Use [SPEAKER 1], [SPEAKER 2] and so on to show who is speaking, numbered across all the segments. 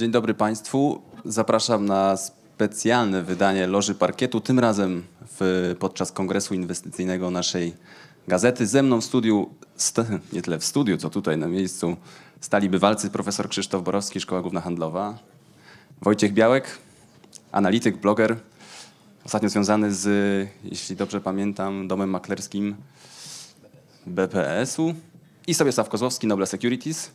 [SPEAKER 1] Dzień dobry Państwu. Zapraszam na specjalne wydanie Loży Parkietu, tym razem podczas kongresu inwestycyjnego naszej gazety. Ze mną w studiu, nie tyle w studiu, co tutaj na miejscu, stali bywalcy profesor Krzysztof Borowski, Szkoła Główna Handlowa, Wojciech Białek, analityk, bloger, ostatnio związany z, jeśli dobrze pamiętam, domem maklerskim BPS-u i Sobiesław Kozłowski, Noble Securities.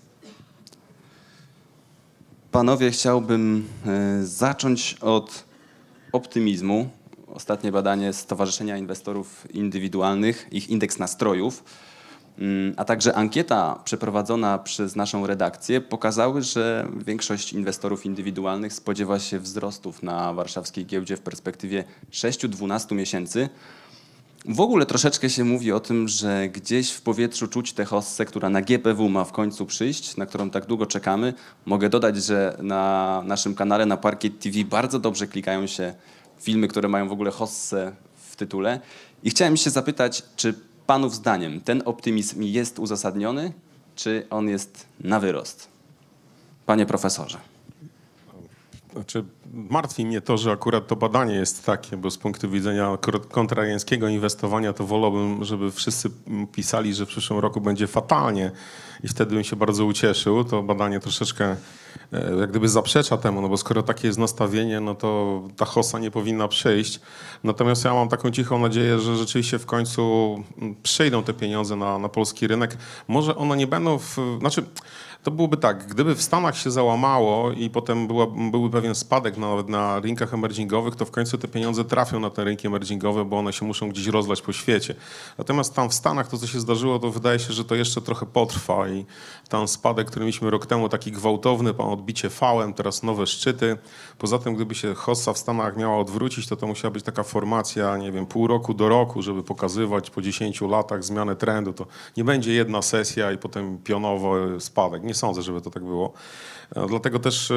[SPEAKER 1] Panowie, chciałbym zacząć od optymizmu. Ostatnie badanie Stowarzyszenia Inwestorów Indywidualnych, ich indeks nastrojów, a także ankieta przeprowadzona przez naszą redakcję pokazały, że większość inwestorów indywidualnych spodziewa się wzrostów na warszawskiej giełdzie w perspektywie 6-12 miesięcy. W ogóle troszeczkę się mówi o tym, że gdzieś w powietrzu czuć tę hossę, która na GPW ma w końcu przyjść, na którą tak długo czekamy. Mogę dodać, że na naszym kanale, na Parkiet TV bardzo dobrze klikają się filmy, które mają w ogóle hossę w tytule. I chciałem się zapytać, czy panów zdaniem ten optymizm jest uzasadniony, czy on jest na wyrost? Panie profesorze.
[SPEAKER 2] Znaczy, martwi mnie to, że akurat to badanie jest takie, bo z punktu widzenia kontrariańskiego inwestowania to wolałbym, żeby wszyscy pisali, że w przyszłym roku będzie fatalnie i wtedy bym się bardzo ucieszył. To badanie troszeczkę jak gdyby zaprzecza temu, no bo skoro takie jest nastawienie, no to ta hossa nie powinna przyjść. Natomiast ja mam taką cichą nadzieję, że rzeczywiście w końcu przyjdą te pieniądze na polski rynek. Może one nie będą to byłoby tak, gdyby w Stanach się załamało i potem byłby pewien spadek nawet na rynkach emergingowych, to w końcu te pieniądze trafią na te rynki emergingowe, bo one się muszą gdzieś rozlać po świecie. Natomiast tam w Stanach to, co się zdarzyło, to wydaje się, że to jeszcze trochę potrwa i ten spadek, który mieliśmy rok temu, taki gwałtowny, odbicie fałem, teraz nowe szczyty. Poza tym, gdyby się hossa w Stanach miała odwrócić, to musiała być taka formacja, nie wiem, pół roku do roku, żeby pokazywać po 10 latach zmianę trendu. To nie będzie jedna sesja i potem pionowo spadek. Nie sądzę, żeby to tak było. Dlatego też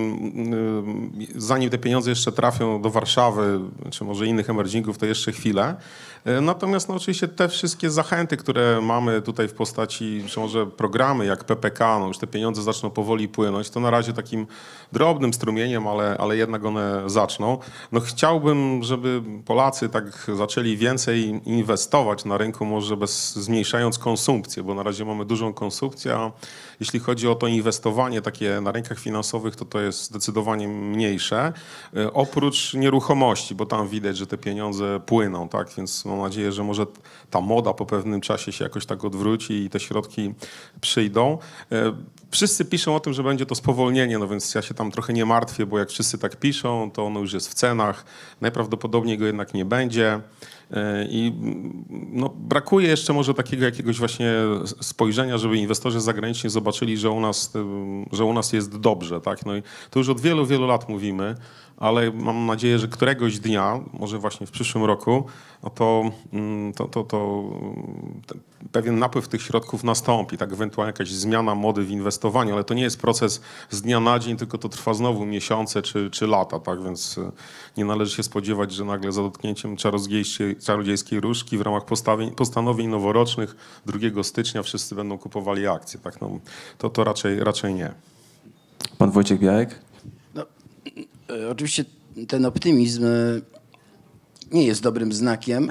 [SPEAKER 2] zanim te pieniądze jeszcze trafią do Warszawy, czy może innych emergingów, to jeszcze chwilę. Natomiast no, oczywiście te wszystkie zachęty, które mamy tutaj w postaci, czy może programy jak PPK, no już te pieniądze zaczną powoli płynąć, to na razie takim drobnym strumieniem, ale jednak one zaczną. No chciałbym, żeby Polacy tak zaczęli więcej inwestować na rynku, może zmniejszając konsumpcję, bo na razie mamy dużą konsumpcję, a jeśli chodzi o to inwestowanie takie na rynkach finansowych, to jest zdecydowanie mniejsze. Oprócz nieruchomości, bo tam widać, że te pieniądze płyną, tak? Więc mam nadzieję, że może ta moda po pewnym czasie się jakoś tak odwróci i te środki przyjdą. Wszyscy piszą o tym, że będzie to spowolnienie, no więc ja się tam trochę nie martwię, bo jak wszyscy tak piszą, to ono już jest w cenach. Najprawdopodobniej go jednak nie będzie. I no, brakuje jeszcze może takiego jakiegoś właśnie spojrzenia, żeby inwestorzy zagraniczni zobaczyli, że u nas jest dobrze. Tak? No i to już od wielu, wielu lat mówimy, ale mam nadzieję, że któregoś dnia, może właśnie w przyszłym roku, no to pewien napływ tych środków nastąpi, tak ewentualnie jakaś zmiana mody w inwestowaniu, ale to nie jest proces z dnia na dzień, tylko to trwa znowu miesiące czy lata, tak? Więc nie należy się spodziewać, że nagle za dotknięciem czarodziejskiej różdżki w ramach postanowień noworocznych 2 stycznia wszyscy będą kupowali akcje, tak? No, to raczej nie.
[SPEAKER 1] Pan Wojciech Białek?
[SPEAKER 3] No, oczywiście ten optymizm nie jest dobrym znakiem,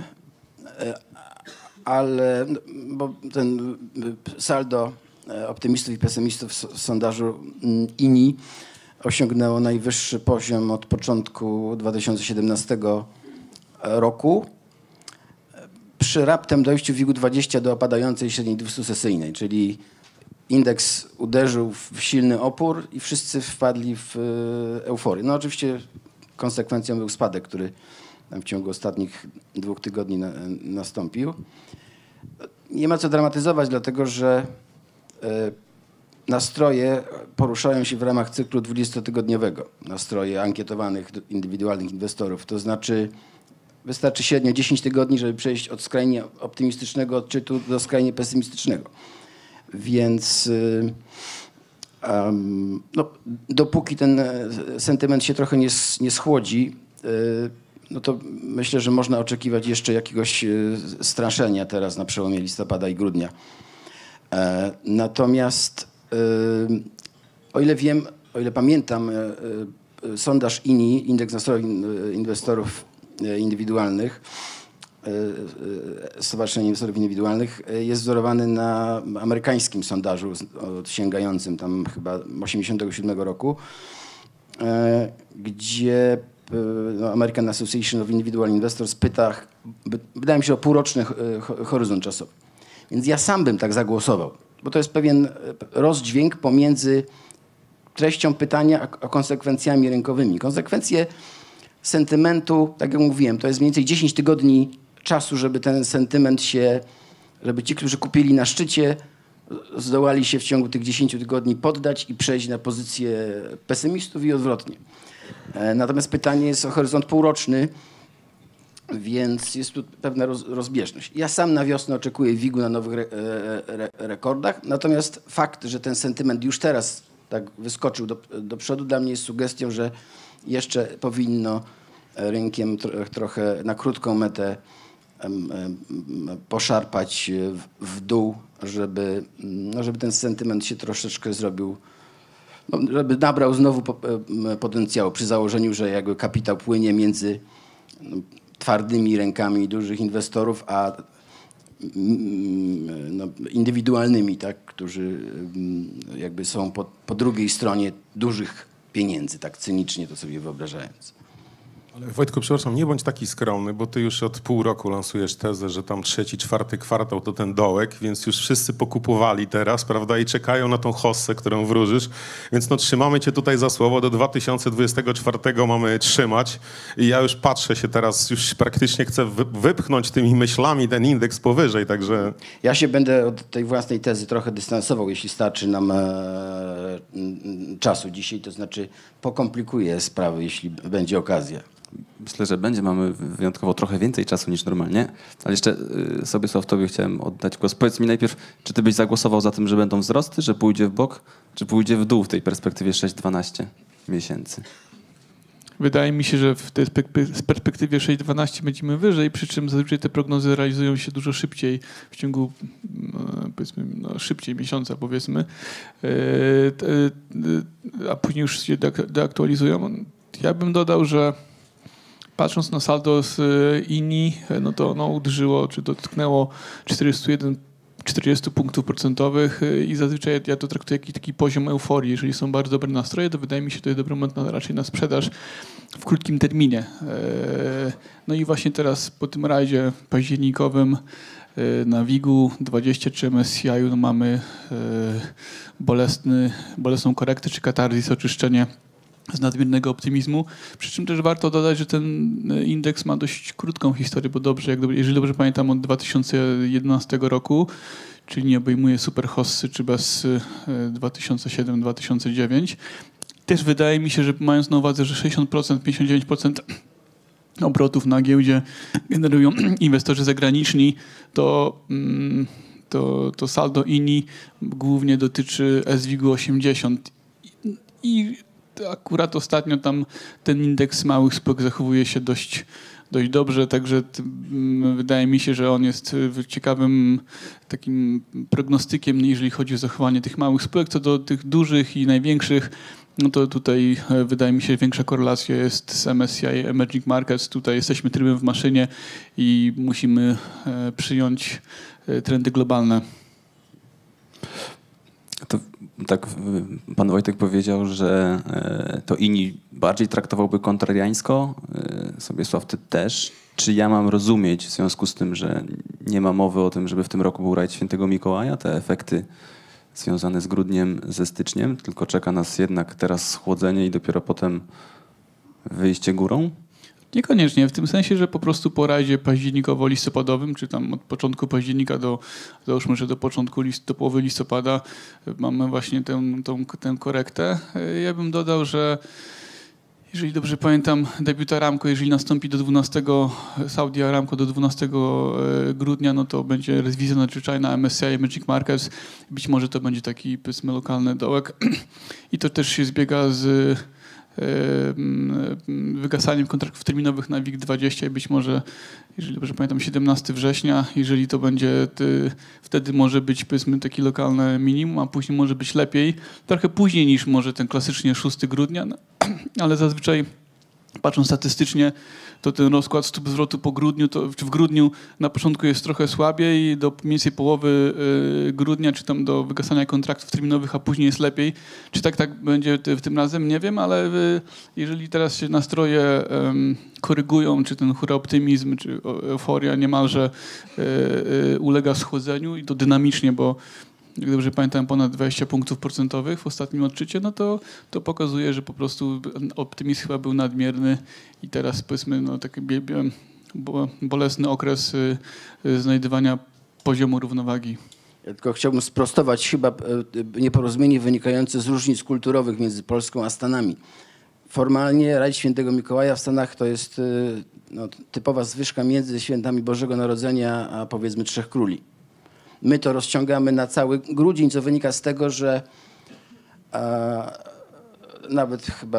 [SPEAKER 3] ale bo ten saldo optymistów i pesymistów w sondażu INI osiągnęło najwyższy poziom od początku 2017 roku przy raptem dojściu WIG-20 do opadającej średniej 200-sesyjnej, czyli indeks uderzył w silny opór i wszyscy wpadli w euforię. No oczywiście konsekwencją był spadek, który tam w ciągu ostatnich 2 tygodni nastąpił. Nie ma co dramatyzować, dlatego że nastroje poruszają się w ramach cyklu 20-tygodniowego. Nastroje ankietowanych indywidualnych inwestorów. To znaczy wystarczy średnio 10 tygodni, żeby przejść od skrajnie optymistycznego odczytu do skrajnie pesymistycznego. Więc no, dopóki ten sentyment się trochę nie schłodzi, no to myślę, że można oczekiwać jeszcze jakiegoś straszenia teraz na przełomie listopada i grudnia. Natomiast o ile wiem, o ile pamiętam, sondaż INI, Indeks Nastroju Inwestorów Indywidualnych, Stowarzyszenia Inwestorów Indywidualnych, jest wzorowany na amerykańskim sondażu sięgającym tam chyba 1987 roku, gdzie American Association of Individual Investors pyta, wydaje mi się, o półroczny horyzont czasowy. Więc ja sam bym tak zagłosował, bo to jest pewien rozdźwięk pomiędzy treścią pytania a konsekwencjami rynkowymi. Konsekwencje sentymentu, tak jak mówiłem, to jest mniej więcej 10 tygodni czasu, żeby ten sentyment żeby ci, którzy kupili na szczycie, zdołali się w ciągu tych 10 tygodni poddać i przejść na pozycję pesymistów i odwrotnie. Natomiast pytanie jest o horyzont półroczny, więc jest tu pewna rozbieżność. Ja sam na wiosnę oczekuję WIG-u na nowych rekordach, natomiast fakt, że ten sentyment już teraz tak wyskoczył do przodu, dla mnie jest sugestią, że jeszcze powinno rynkiem trochę na krótką metę poszarpać w dół, żeby ten sentyment się troszeczkę zrobił, żeby nabrał znowu potencjału przy założeniu, że jakby kapitał płynie między twardymi rękami dużych inwestorów, a indywidualnymi, tak, którzy jakby są po drugiej stronie dużych pieniędzy, tak cynicznie to sobie wyobrażając.
[SPEAKER 2] Ale Wojtku, przepraszam, nie bądź taki skromny, bo ty już od pół roku lansujesz tezę, że tam 3., 4. kwartał to ten dołek, więc już wszyscy pokupowali teraz, prawda, i czekają na tą hossę, którą wróżysz. Więc no trzymamy cię tutaj za słowo, do 2024 mamy trzymać i ja już patrzę się teraz, już praktycznie chcę wypchnąć tymi myślami ten indeks powyżej, także...
[SPEAKER 3] Ja się będę od tej własnej tezy trochę dystansował, jeśli starczy nam czasu dzisiaj, to znaczy pokomplikuję sprawy, jeśli będzie okazja.
[SPEAKER 1] Myślę, że mamy wyjątkowo trochę więcej czasu niż normalnie, ale jeszcze Sobiesław, tobie chciałem oddać głos. Powiedz mi najpierw, czy ty byś zagłosował za tym, że będą wzrosty, że pójdzie w bok, czy pójdzie w dół w tej perspektywie 6-12 miesięcy?
[SPEAKER 4] Wydaje mi się, że w tej perspektywie 6-12 będziemy wyżej, przy czym zazwyczaj te prognozy realizują się dużo szybciej, w ciągu powiedzmy szybciej miesiąca powiedzmy, a później już się deaktualizują. Ja bym dodał, że patrząc na saldo z INI, no to ono uderzyło, czy dotknęło 40 punktów procentowych i zazwyczaj ja to traktuję jak taki poziom euforii. Jeżeli są bardzo dobre nastroje, to wydaje mi się, że to jest dobry moment raczej na sprzedaż w krótkim terminie. No i właśnie teraz po tym rajdzie październikowym na WIG-u 20 czy MSCI-u no mamy bolesną korektę czy katarzis, oczyszczenie z nadmiernego optymizmu. Przy czym też warto dodać, że ten indeks ma dość krótką historię, bo jeżeli dobrze pamiętam, od 2011 roku, czyli nie obejmuje super hossy czy bez 2007-2009. Też wydaje mi się, że mając na uwadze, że 60%, 59% obrotów na giełdzie generują inwestorzy zagraniczni, to saldo INI głównie dotyczy SWIG-u 80. I akurat ostatnio tam ten indeks małych spółek zachowuje się dość dobrze, także wydaje mi się, że on jest ciekawym takim prognostykiem, jeżeli chodzi o zachowanie tych małych spółek. Co do tych dużych i największych, no to tutaj wydaje mi się, że większa korelacja jest z MSCI Emerging Markets. Tutaj jesteśmy trybem w maszynie i musimy przyjąć trendy globalne.
[SPEAKER 1] To tak pan Wojtek powiedział, że to INI bardziej traktowałby kontrariańsko. Sobiesław, ty też. Czy ja mam rozumieć w związku z tym, że nie ma mowy o tym, żeby w tym roku był rajd Świętego Mikołaja, te efekty związane z grudniem, ze styczniem, tylko czeka nas jednak teraz schłodzenie i dopiero potem wyjście górą?
[SPEAKER 4] Niekoniecznie, w tym sensie, że po prostu po rajdzie październikowo-listopadowym, czy tam od początku października załóżmy, że do połowy listopada mamy właśnie tę korektę. Ja bym dodał, że jeżeli dobrze pamiętam, debiut Aramco, jeżeli nastąpi do 12, Saudi Aramco do 12 grudnia, no to będzie rewizja nadzwyczajna MSCI Emerging Markets. Być może to będzie taki, powiedzmy, lokalny dołek. I to też się zbiega z wygasaniem kontraktów terminowych na WIG20 i być może, jeżeli dobrze pamiętam, 17 września, jeżeli to będzie, wtedy może być, powiedzmy, takie lokalne minimum, a później może być lepiej. Trochę później niż może ten klasycznie 6 grudnia, no, ale zazwyczaj patrząc statystycznie, to ten rozkład stóp zwrotu po grudniu, to w grudniu na początku jest trochę słabiej, do mniej więcej połowy grudnia, czy tam do wygasania kontraktów terminowych, a później jest lepiej. Czy tak będzie tym razem? Nie wiem, ale jeżeli teraz się nastroje korygują, czy ten huraoptymizm, czy euforia niemalże ulega schłodzeniu i to dynamicznie, bo jak dobrze pamiętam, ponad 20 punktów procentowych w ostatnim odczycie, no to pokazuje, że po prostu optymizm chyba był nadmierny i teraz, powiedzmy, no taki bolesny okres znajdywania poziomu równowagi.
[SPEAKER 3] Ja tylko chciałbym sprostować chyba nieporozumienie wynikające z różnic kulturowych między Polską a Stanami. Formalnie Rajd Świętego Mikołaja w Stanach to jest no, typowa zwyżka między świętami Bożego Narodzenia a powiedzmy Trzech Króli. My to rozciągamy na cały grudzień, co wynika z tego, że nawet chyba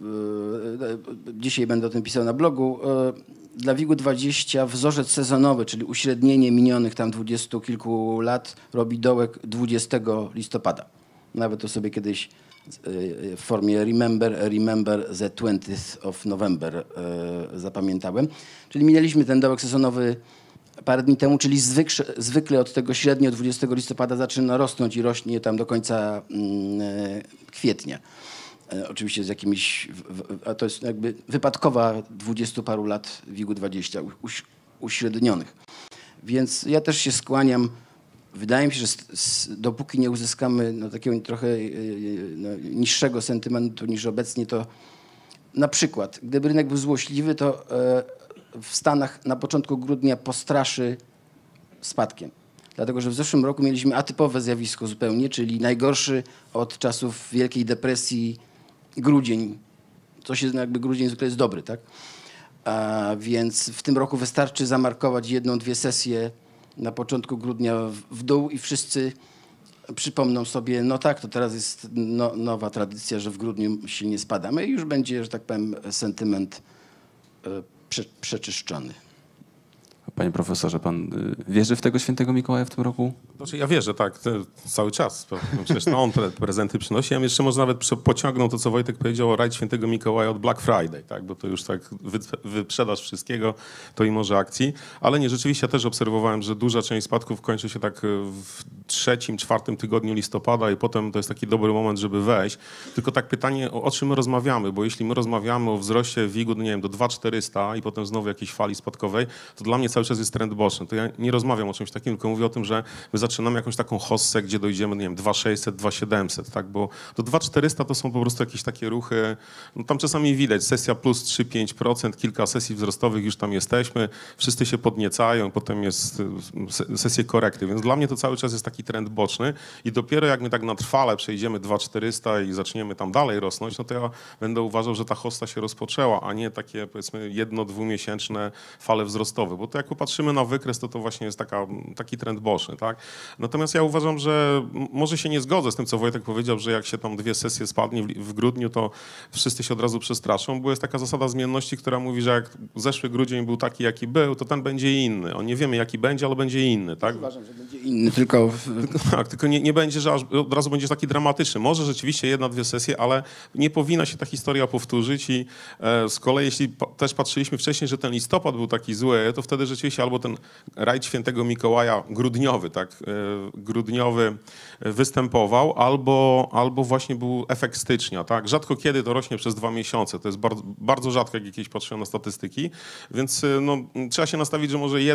[SPEAKER 3] dzisiaj będę o tym pisał na blogu, dla WIG-20 wzorzec sezonowy, czyli uśrednienie minionych tam 20 kilku lat robi dołek 20 listopada. Nawet to sobie kiedyś w formie remember the 20th of November zapamiętałem. Czyli minęliśmy ten dołek sezonowy parę dni temu, czyli zwykle od tego średnio 20 listopada zaczyna rosnąć i rośnie tam do końca kwietnia. Oczywiście z jakimiś, a to jest jakby wypadkowa 20 paru lat WIG-20 uśrednionych. Więc ja też się skłaniam, wydaje mi się, że dopóki nie uzyskamy no, takiego trochę no, niższego sentymentu niż obecnie, to na przykład, gdyby rynek był złośliwy, to w Stanach na początku grudnia postraszy spadkiem. Dlatego, że w zeszłym roku mieliśmy atypowe zjawisko zupełnie, czyli najgorszy od czasów Wielkiej Depresji grudzień. To się jakby grudzień zwykle jest dobry, tak? Więc w tym roku wystarczy zamarkować 1-2 sesje na początku grudnia w dół i wszyscy przypomną sobie, no tak, to teraz jest nowa tradycja, że w grudniu silnie spadamy i już będzie, że tak powiem, sentyment przeczyszczony.
[SPEAKER 1] Panie profesorze, pan wierzy w tego Świętego Mikołaja w tym roku?
[SPEAKER 2] Znaczy ja wierzę, tak, cały czas. Przecież on prezenty przynosi. Ja bym jeszcze może nawet pociągnął to, co Wojtek powiedział o Rajd Świętego Mikołaja od Black Friday, tak, bo to już tak wyprzedaż wszystkiego, to i może akcji. Ale nie, rzeczywiście ja też obserwowałem, że duża część spadków kończy się tak w 3-4 tygodniu listopada i potem to jest taki dobry moment, żeby wejść. Tylko tak pytanie, o czym my rozmawiamy, bo jeśli my rozmawiamy o wzroście WIG-u, nie wiem, do 2400 i potem znowu jakiejś fali spadkowej, to dla mnie cały czas jest trend boczny. To ja nie rozmawiam o czymś takim, tylko mówię o tym, że my zaczynamy jakąś taką hossę, gdzie dojdziemy, nie wiem, 2600, 2700, tak, bo do 2400 to są po prostu jakieś takie ruchy, no tam czasami widać, sesja plus 3-5%, kilka sesji wzrostowych, już tam jesteśmy, wszyscy się podniecają, potem jest sesje korekty, więc dla mnie to cały czas jest taki trend boczny i dopiero jak my tak na trwale przejdziemy 2400 i zaczniemy tam dalej rosnąć, no to ja będę uważał, że ta hossa się rozpoczęła, a nie takie, powiedzmy, 1-2-miesięczne fale wzrostowe, bo to jak popatrzymy na wykres, to właśnie jest taki trend boczny, tak? Natomiast ja uważam, że może się nie zgodzę z tym, co Wojtek powiedział, że jak się tam 2 sesje spadnie w grudniu, to wszyscy się od razu przestraszą, bo jest taka zasada zmienności, która mówi, że jak zeszły grudzień był taki, jaki był, to ten będzie inny. Nie wiemy, jaki będzie, ale będzie inny, tak?
[SPEAKER 3] Uważam, że będzie inny, tylko...
[SPEAKER 2] Tak, tylko nie będzie, że od razu będzie taki dramatyczny. Może rzeczywiście 1-2 sesje, ale nie powinna się ta historia powtórzyć i z kolei, jeśli też patrzyliśmy wcześniej, że ten listopad był taki zły, to wtedy rzeczywiście albo ten Rajd Świętego Mikołaja grudniowy, tak, grudniowy występował, albo właśnie był efekt stycznia, tak. Rzadko kiedy to rośnie przez 2 miesiące. To jest bardzo, bardzo rzadko, jak jakieś patrzyłem na statystyki, więc no, trzeba się nastawić, że może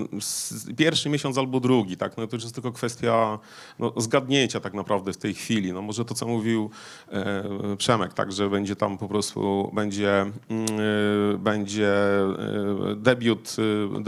[SPEAKER 2] pierwszy miesiąc albo drugi, tak. No, to już jest tylko kwestia no, zgadnięcia tak naprawdę w tej chwili. No, może to, co mówił Przemek, tak, że będzie tam po prostu, będzie debiut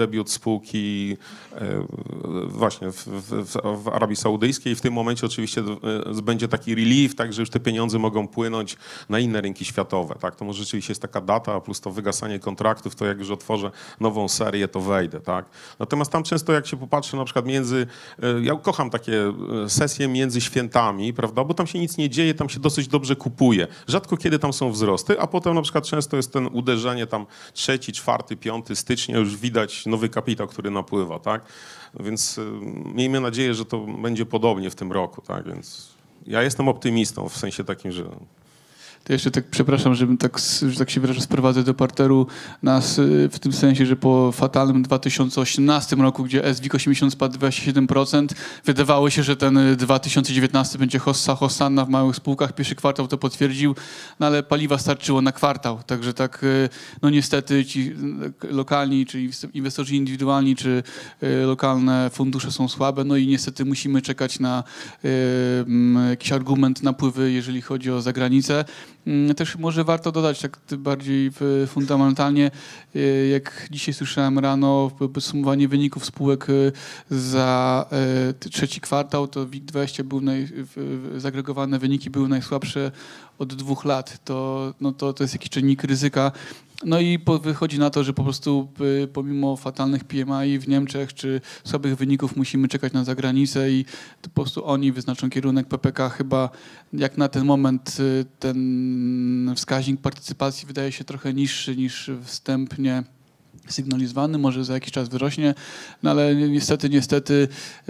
[SPEAKER 2] debiut spółki właśnie w Arabii Saudyjskiej. W tym momencie oczywiście będzie taki relief, tak, że już te pieniądze mogą płynąć na inne rynki światowe. Tak? To może rzeczywiście jest taka data, plus to wygasanie kontraktów, to jak już otworzę nową serię, to wejdę. Tak? Natomiast tam często jak się popatrzy na przykład ja kocham takie sesje między świętami, prawda, bo tam się nic nie dzieje, tam się dosyć dobrze kupuje. Rzadko kiedy tam są wzrosty, a potem na przykład często jest ten uderzenie tam 3, 4, 5 stycznia, już widać nowy kapitał, który napływa, tak? Więc miejmy nadzieję, że to będzie podobnie w tym roku, tak? Więc ja jestem optymistą w sensie takim, że...
[SPEAKER 4] To jeszcze tak, przepraszam, żebym tak, że tak się wyrażę, sprowadzę do parteru nas w tym sensie, że po fatalnym 2018 roku, gdzie SWIG 80 spadł 27%, wydawało się, że ten 2019 będzie Hosanna w małych spółkach. Pierwszy kwartał to potwierdził, no ale paliwa starczyło na kwartał. Także tak, no niestety ci lokalni, czy inwestorzy indywidualni, czy lokalne fundusze są słabe, no i niestety musimy czekać na jakiś argument napływy, jeżeli chodzi o zagranicę. Też może warto dodać tak bardziej fundamentalnie, jak dzisiaj słyszałem rano, podsumowanie wyników spółek za trzeci kwartał, to WIG20 zagregowane wyniki były najsłabsze od 2 lat. To jest jakiś czynnik ryzyka. No i wychodzi na to, że po prostu pomimo fatalnych PMI w Niemczech czy słabych wyników musimy czekać na zagranicę i to po prostu oni wyznaczą kierunek. PPK chyba jak na ten moment ten wskaźnik partycypacji wydaje się trochę niższy niż wstępnie sygnalizowany, może za jakiś czas wyrośnie, no ale niestety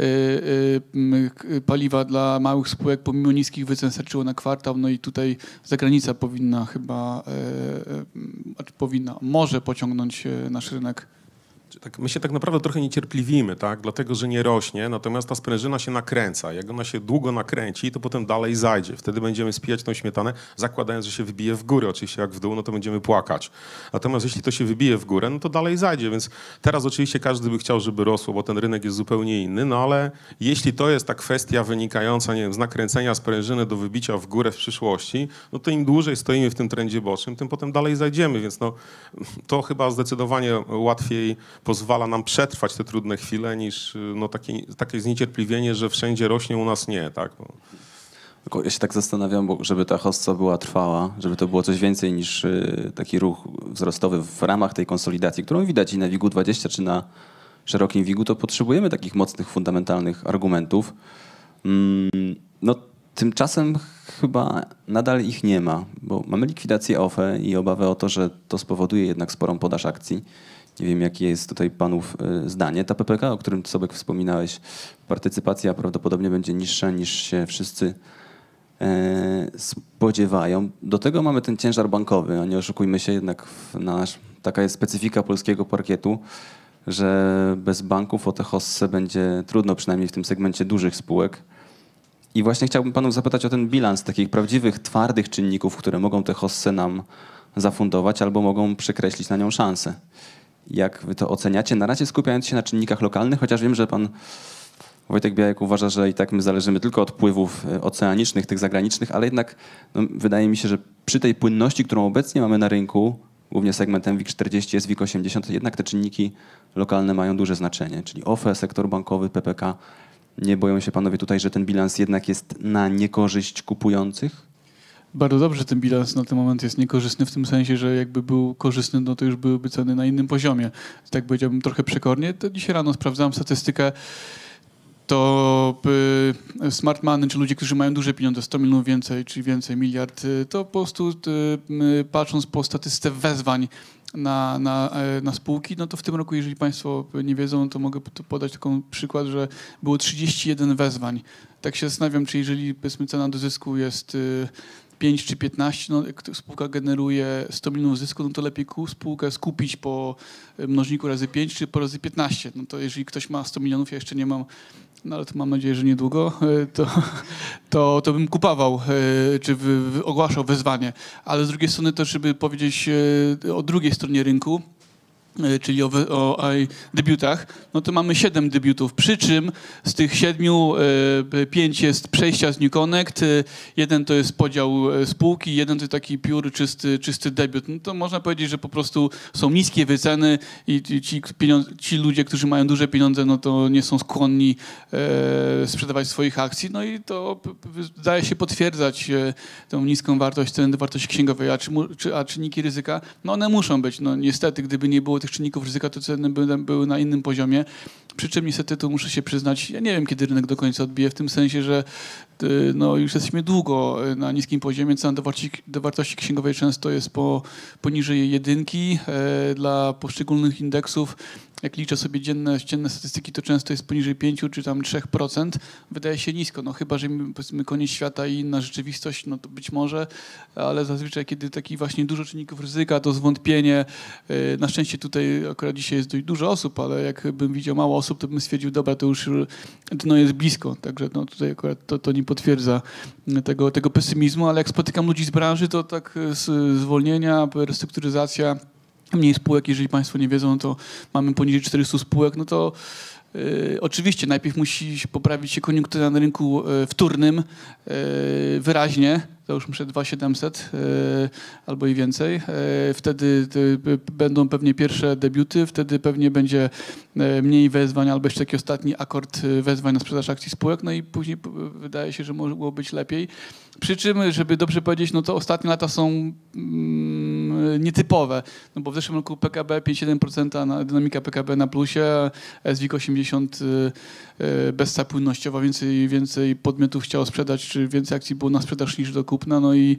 [SPEAKER 4] paliwa dla małych spółek pomimo niskich wycen starczyło na kwartał, no i tutaj zagranica powinna chyba, może pociągnąć nasz rynek.
[SPEAKER 2] Tak, my się tak naprawdę trochę niecierpliwimy, tak? Dlatego, że nie rośnie, natomiast ta sprężyna się nakręca. Jak ona się długo nakręci, to potem dalej zajdzie. Wtedy będziemy spijać tą śmietanę, zakładając, że się wybije w górę. Oczywiście jak w dół, no to będziemy płakać. Natomiast jeśli to się wybije w górę, no to dalej zajdzie. Więc teraz oczywiście każdy by chciał, żeby rosło, bo ten rynek jest zupełnie inny, no ale jeśli to jest ta kwestia wynikająca, nie wiem, z nakręcenia sprężyny do wybicia w górę w przyszłości, no to im dłużej stoimy w tym trendzie bocznym, tym potem dalej zajdziemy. Więc no, to chyba zdecydowanie łatwiej pozwala nam przetrwać te trudne chwile niż no, takie zniecierpliwienie, że wszędzie rośnie, u nas nie. Tak?
[SPEAKER 1] Tylko ja się tak zastanawiam, bo żeby ta hossa była trwała, żeby to było coś więcej niż taki ruch wzrostowy w ramach tej konsolidacji, którą widać i na WIG-20 czy na szerokim WIG-u, to potrzebujemy takich mocnych, fundamentalnych argumentów. No tymczasem chyba nadal ich nie ma, bo mamy likwidację OFE i obawę o to, że to spowoduje jednak sporą podaż akcji. Nie wiem, jakie jest tutaj panów zdanie. Ta PPK, o którym sobie wspominałeś, partycypacja prawdopodobnie będzie niższa niż się wszyscy spodziewają. Do tego mamy ten ciężar bankowy, a nie oszukujmy się, jednak taka jest specyfika polskiego parkietu, że bez banków o tę hossę będzie trudno, przynajmniej w tym segmencie dużych spółek. I właśnie chciałbym panów zapytać o ten bilans takich prawdziwych, twardych czynników, które mogą tę hossę nam zafundować albo mogą przekreślić na nią szansę. Jak wy to oceniacie? Na razie skupiając się na czynnikach lokalnych, chociaż wiem, że pan Wojtek Białek uważa, że i tak my zależymy tylko od wpływów oceanicznych, tych zagranicznych, ale jednak no, wydaje mi się, że przy tej płynności, którą obecnie mamy na rynku, głównie segmentem WIG-40, jest WIG-80, jednak te czynniki lokalne mają duże znaczenie, czyli OFE, sektor bankowy, PPK. Nie boją się panowie tutaj, że ten bilans jednak jest na niekorzyść kupujących?
[SPEAKER 4] Bardzo dobrze, że ten bilans na ten moment jest niekorzystny w tym sensie, że jakby był korzystny, no to już byłyby ceny na innym poziomie. Tak powiedziałbym trochę przekornie. To dzisiaj rano sprawdzałem statystykę. To smart money, czy ludzie, którzy mają duże pieniądze, 100 milionów więcej, czy więcej, miliard, to po prostu patrząc po statystyce wezwań na spółki, no to w tym roku, jeżeli państwo nie wiedzą, to mogę tu podać taki przykład, że było 31 wezwań. Tak się zastanawiam, czy jeżeli powiedzmy cena do zysku jest 5 czy 15, no jak spółka generuje 100 milionów zysku, no to lepiej spółkę skupić po mnożniku razy 5 czy po razy 15. No to jeżeli ktoś ma 100 milionów, ja jeszcze nie mam, no ale to mam nadzieję, że niedługo, to bym kupował, czy ogłaszał wezwanie. Ale z drugiej strony też, żeby powiedzieć o drugiej stronie rynku, czyli o debiutach, no to mamy 7 debiutów, przy czym z tych 7 5 jest przejścia z New Connect, 1 to jest podział spółki, 1 to jest taki pióry czysty debiut. No to można powiedzieć, że po prostu są niskie wyceny i ci ludzie, którzy mają duże pieniądze, no to nie są skłonni sprzedawać swoich akcji, no i to zdaje się potwierdzać tą niską wartość ceny, wartości księgowej, a czynniki ryzyka, no one muszą być, no niestety, gdyby nie było tych czynników ryzyka, to ceny były na innym poziomie. Przy czym niestety tu muszę się przyznać, ja nie wiem, kiedy rynek do końca odbije, w tym sensie, że no, już jesteśmy długo na niskim poziomie. Cena do wartości księgowej często jest poniżej 1 dla poszczególnych indeksów. Jak liczę sobie dzienne statystyki, to często jest poniżej 5 czy tam 3%. Wydaje się nisko, no chyba, że powiedzmy koniec świata i inna rzeczywistość, no to być może, ale zazwyczaj, kiedy taki właśnie dużo czynników ryzyka, to zwątpienie. Na szczęście tutaj akurat dzisiaj jest dość dużo osób, ale jakbym widział mało osób, to bym stwierdził, dobra, to już dno jest blisko. Także no tutaj akurat to nie potwierdza tego pesymizmu, ale jak spotykam ludzi z branży, to tak zwolnienia, restrukturyzacja, mniej spółek, jeżeli Państwo nie wiedzą, to mamy poniżej 400 spółek, no to oczywiście najpierw musi poprawić się koniunktura na rynku wtórnym wyraźnie, załóżmy przed 2700 albo i więcej. Wtedy będą pewnie pierwsze debiuty, wtedy pewnie będzie mniej wezwań albo jeszcze taki ostatni akord wezwań na sprzedaż akcji spółek, no i później wydaje się, że mogło być lepiej. Przy czym, żeby dobrze powiedzieć, no to ostatnie lata są nietypowe, no bo w zeszłym roku PKB 5,7%, dynamika PKB na plusie, SWIG 80 bezpłynnościowo, więcej podmiotów chciało sprzedać, czy więcej akcji było na sprzedaż niż do kupna, no i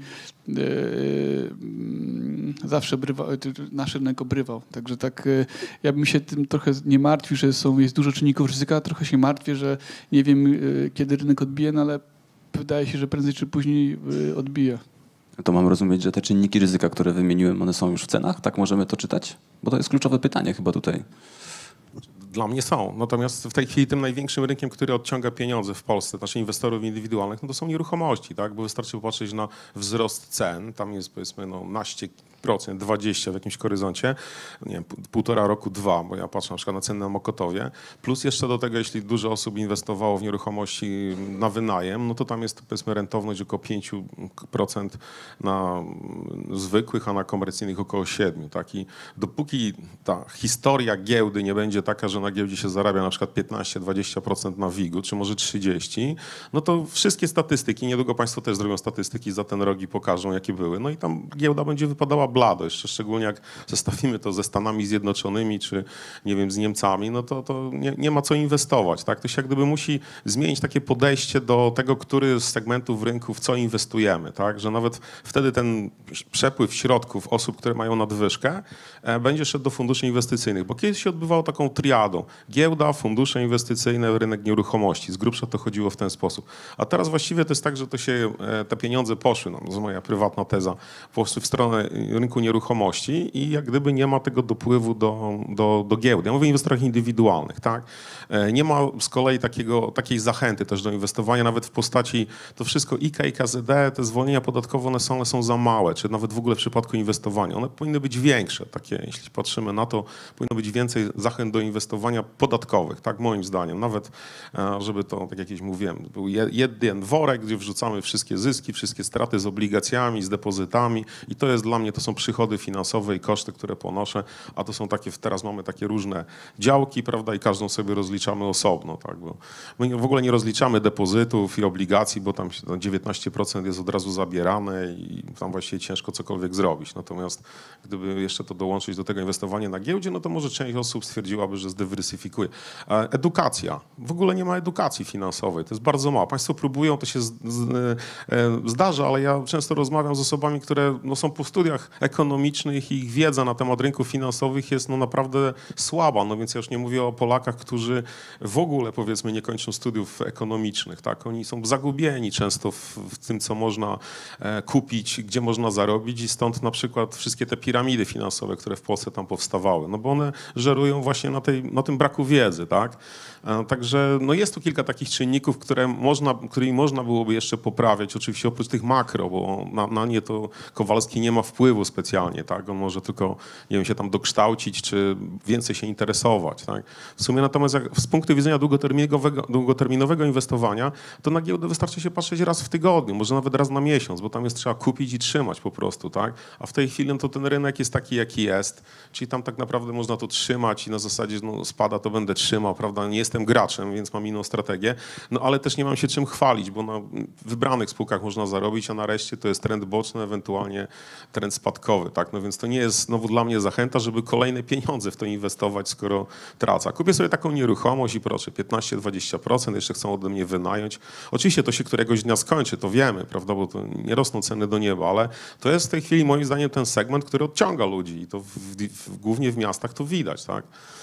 [SPEAKER 4] zawsze nasz rynek obrywał. Także tak ja bym się tym trochę nie martwił, że jest dużo czynników ryzyka, trochę się martwię, że nie wiem, kiedy rynek odbije, no ale wydaje się, że prędzej czy później odbije.
[SPEAKER 1] To mam rozumieć, że te czynniki ryzyka, które wymieniłem, one są już w cenach? Tak możemy to czytać? Bo to jest kluczowe pytanie chyba tutaj.
[SPEAKER 2] Dla mnie są. Natomiast w tej chwili tym największym rynkiem, który odciąga pieniądze w Polsce, znaczy inwestorów indywidualnych, no to są nieruchomości, tak? Bo wystarczy popatrzeć na wzrost cen. Tam jest powiedzmy 11%, 20% w jakimś horyzoncie, nie wiem, 1,5 roku, 2, bo ja patrzę na przykład na ceny na Mokotowie. Plus jeszcze do tego, jeśli dużo osób inwestowało w nieruchomości na wynajem, no to tam jest powiedzmy rentowność około 5% na zwykłych, a na komercyjnych około 7%. Tak? I dopóki ta historia giełdy nie będzie taka, że na giełdzie się zarabia na przykład 15-20% na WIG-u, czy może 30%, no to wszystkie statystyki, niedługo Państwo też zrobią statystyki za ten rok i pokażą, jakie były. No i tam giełda będzie wypadała blado, jeszcze szczególnie jak zestawimy to ze Stanami Zjednoczonymi, czy nie wiem, z Niemcami, no to nie ma co inwestować. Tak? To się jak gdyby musi zmienić takie podejście do tego, który z segmentów rynku w co inwestujemy. Tak? Że nawet wtedy ten przepływ środków osób, które mają nadwyżkę, będzie szedł do funduszy inwestycyjnych, bo kiedyś się odbywało taką triadą. Giełda, fundusze inwestycyjne, rynek nieruchomości. Z grubsza to chodziło w ten sposób. A teraz właściwie to jest tak, że te pieniądze poszły, no, to jest moja prywatna teza, poszły w stronę rynku nieruchomości i jak gdyby nie ma tego dopływu do giełdy. Ja mówię o inwestorach indywidualnych. Tak? Nie ma z kolei takiej zachęty też do inwestowania, nawet w postaci to wszystko IKA i KZD, te zwolnienia podatkowe, one są za małe, czy nawet w ogóle w przypadku inwestowania. One powinny być większe, takie, jeśli patrzymy na to, powinno być więcej zachęt do inwestowania podatkowych, tak moim zdaniem. Nawet, żeby to, tak jak kiedyś mówiłem, był jeden worek, gdzie wrzucamy wszystkie zyski, wszystkie straty z obligacjami, z depozytami i to jest dla mnie, to są przychody finansowe i koszty, które ponoszę, a to są takie, teraz mamy takie różne działki, prawda, i każdą sobie rozliczamy osobno, tak, bo my w ogóle nie rozliczamy depozytów i obligacji, bo tam 19% jest od razu zabierane i tam właściwie ciężko cokolwiek zrobić. Natomiast gdyby jeszcze to dołączyć do tego inwestowanie na giełdzie, no to może część osób stwierdziłaby, że zdywersyfikuje. Edukacja. W ogóle nie ma edukacji finansowej. To jest bardzo mało. Państwo próbują, to się zdarza, ale ja często rozmawiam z osobami, które są po studiach ekonomicznych i ich wiedza na temat rynków finansowych jest naprawdę słaba. No więc ja już nie mówię o Polakach, którzy w ogóle powiedzmy nie kończą studiów ekonomicznych. Tak? Oni są zagubieni często w tym, co można kupić, gdzie można zarobić i stąd na przykład wszystkie te piramidy finansowe, które w Polsce tam powstawały. No bo one żerują właśnie na tym braku wiedzy. Tak? Także no jest tu kilka takich czynników, którymi można byłoby jeszcze poprawiać, oczywiście oprócz tych makro, bo na nie to Kowalski nie ma wpływu specjalnie, tak? On może tylko, nie wiem, się tam dokształcić, czy więcej się interesować, tak? W sumie natomiast z punktu widzenia długoterminowego inwestowania, to na giełdę wystarczy się patrzeć raz w tygodniu, może nawet raz na miesiąc, bo tam jest trzeba kupić i trzymać po prostu, tak? A w tej chwili no to ten rynek jest taki, jaki jest, czyli tam tak naprawdę można to trzymać i na zasadzie no, spada, to będę trzymał, prawda? Nie jestem graczem, więc mam inną strategię, no ale też nie mam się czym chwalić, bo na wybranych spółkach można zarobić, a na reszcie to jest trend boczny, ewentualnie trend spadkowy, tak? No więc to nie jest znowu dla mnie zachęta, żeby kolejne pieniądze w to inwestować, skoro tracę. Kupię sobie taką nieruchomość i proszę, 15-20%, jeszcze chcą ode mnie wynająć. Oczywiście to się któregoś dnia skończy, to wiemy, prawda, bo to nie rosną ceny do nieba, ale to jest w tej chwili moim zdaniem ten segment, który odciąga ludzi i to głównie w miastach to widać, tak?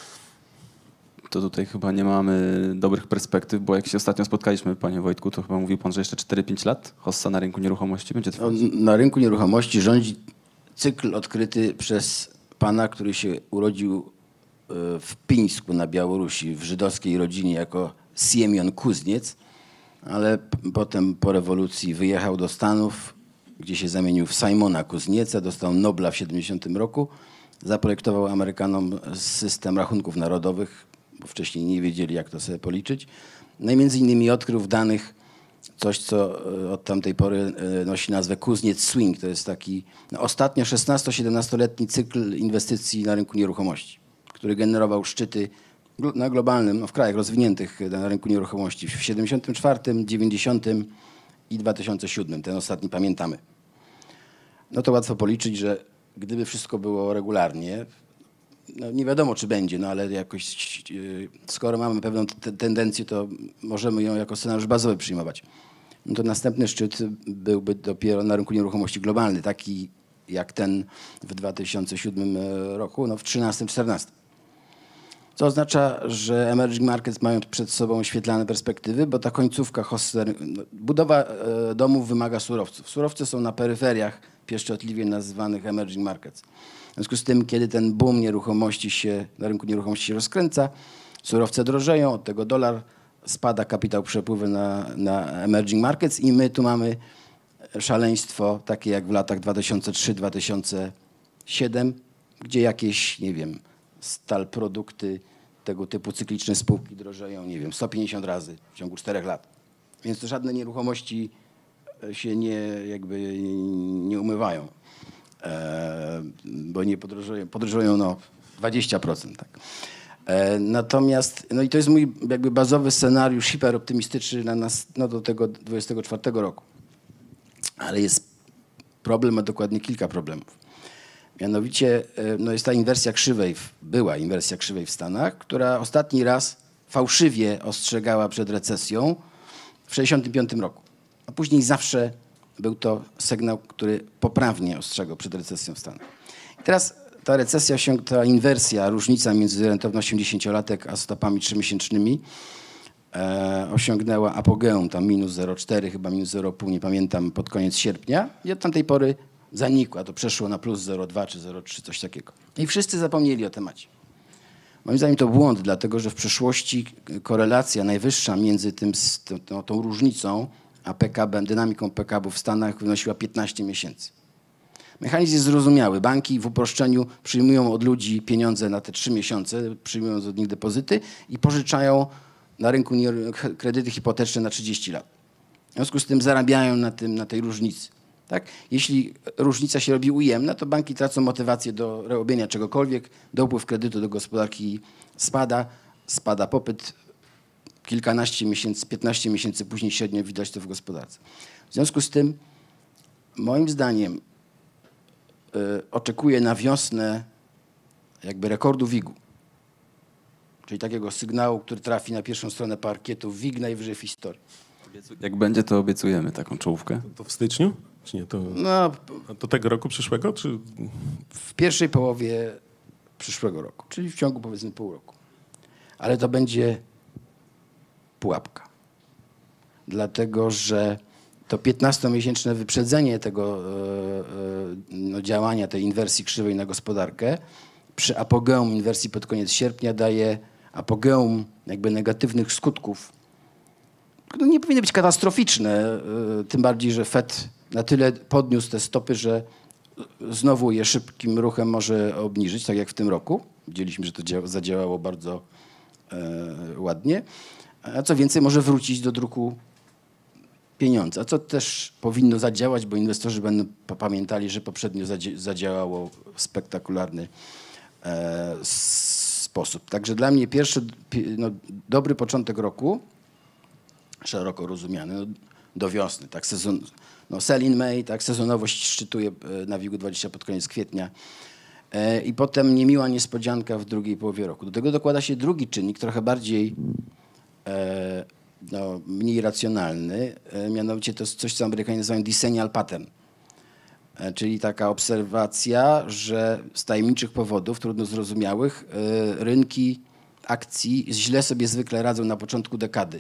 [SPEAKER 1] To tutaj chyba nie mamy dobrych perspektyw, bo jak się ostatnio spotkaliśmy, panie Wojtku, to chyba mówił pan, że jeszcze 4-5 lat hossa na rynku nieruchomości będzie trwać.
[SPEAKER 3] Na rynku nieruchomości rządzi cykl odkryty przez pana, który się urodził w Pińsku na Białorusi, w żydowskiej rodzinie jako Siemion Kuzniec, ale potem po rewolucji wyjechał do Stanów, gdzie się zamienił w Simona Kuznieca, dostał Nobla w 70 roku, zaprojektował Amerykanom system rachunków narodowych, bo wcześniej nie wiedzieli, jak to sobie policzyć. No i między innymi odkrył w danych coś, co od tamtej pory nosi nazwę Kuzniec Swing. To jest taki ostatnio 16-17-letni cykl inwestycji na rynku nieruchomości, który generował szczyty na globalnym, no w krajach rozwiniętych na rynku nieruchomości w 74, 90 i 2007. Ten ostatni pamiętamy. No to łatwo policzyć, że gdyby wszystko było regularnie, no nie wiadomo, czy będzie, no ale jakoś skoro mamy pewną tendencję, to możemy ją jako scenariusz bazowy przyjmować. No to następny szczyt byłby dopiero na rynku nieruchomości globalny, taki jak ten w 2007 roku, no w 2013-2014. Co oznacza, że emerging markets mają przed sobą świetlane perspektywy, bo ta końcówka budowa domów wymaga surowców. Surowce są na peryferiach pieszczotliwie nazywanych emerging markets. W związku z tym, kiedy ten boom nieruchomości na rynku nieruchomości się rozkręca, surowce drożeją, od tego dolar spada, kapitał przepływy na emerging markets i my tu mamy szaleństwo takie jak w latach 2003-2007, gdzie jakieś, nie wiem, stal, produkty, tego typu cykliczne spółki drożeją, nie wiem, 150 razy w ciągu 4 lat. Więc to żadne nieruchomości się nie umywają, bo nie podróżują no 20%. Tak. Natomiast, no i to jest mój jakby bazowy scenariusz hiperoptymistyczny do tego 24 roku. Ale jest problem, a dokładnie kilka problemów. Mianowicie no jest ta inwersja krzywej, była inwersja krzywej w Stanach, która ostatni raz fałszywie ostrzegała przed recesją w 1965 roku. A później zawsze był to sygnał, który poprawnie ostrzegał przed recesją w Stanach. I teraz ta recesja, ta inwersja, różnica między rentownością 10-latek a stopami 3-miesięcznymi osiągnęła apogeum, tam minus 0,4, chyba minus 0,5, nie pamiętam, pod koniec sierpnia i od tamtej pory zanikła, to przeszło na plus 0,2 czy 0,3, coś takiego. I wszyscy zapomnieli o temacie. Moim zdaniem to błąd, dlatego że w przeszłości korelacja najwyższa między tą różnicą a PKB, dynamiką PKB w Stanach wynosiła 15 miesięcy. Mechanizm jest zrozumiały. Banki w uproszczeniu przyjmują od ludzi pieniądze na te 3 miesiące, przyjmując od nich depozyty i pożyczają na rynku kredyty hipoteczne na 30 lat. W związku z tym zarabiają na tej różnicy. Tak? Jeśli różnica się robi ujemna, to banki tracą motywację do robienia czegokolwiek, dopływ kredytu do gospodarki spada popyt, kilkanaście miesięcy, 15 miesięcy później średnio widać to w gospodarce. W związku z tym, moim zdaniem, oczekuję na wiosnę jakby rekordu WIG-u. Czyli takiego sygnału, który trafi na pierwszą stronę parkietu, WIG najwyżej w historii.
[SPEAKER 1] Jak będzie, to obiecujemy taką czołówkę.
[SPEAKER 2] To w styczniu? Czy nie? Do tego roku przyszłego? Czy...
[SPEAKER 3] W pierwszej połowie przyszłego roku, czyli w ciągu powiedzmy pół roku. Ale to będzie pułapka. Dlatego, że to 15-miesięczne wyprzedzenie tego działania tej inwersji krzywej na gospodarkę przy apogeum inwersji pod koniec sierpnia daje apogeum jakby negatywnych skutków. No nie powinny być katastroficzne, tym bardziej, że Fed na tyle podniósł te stopy, że znowu je szybkim ruchem może obniżyć, tak jak w tym roku. Widzieliśmy, że to zadziałało bardzo ładnie. A co więcej, może wrócić do druku pieniądza, a co też powinno zadziałać, bo inwestorzy będą pamiętali, że poprzednio zadziałało w spektakularny sposób. Także dla mnie pierwszy dobry początek roku, szeroko rozumiany, do wiosny, tak, sell in May, tak, sezonowość szczytuje na WIG-20 pod koniec kwietnia i potem niemiła niespodzianka w drugiej połowie roku. Do tego dokłada się drugi czynnik, trochę bardziej mniej racjonalny, mianowicie to jest coś, co Amerykanie nazywają decennial pattern, czyli taka obserwacja, że z tajemniczych powodów, trudno zrozumiałych, rynki akcji źle sobie zwykle radzą na początku dekady.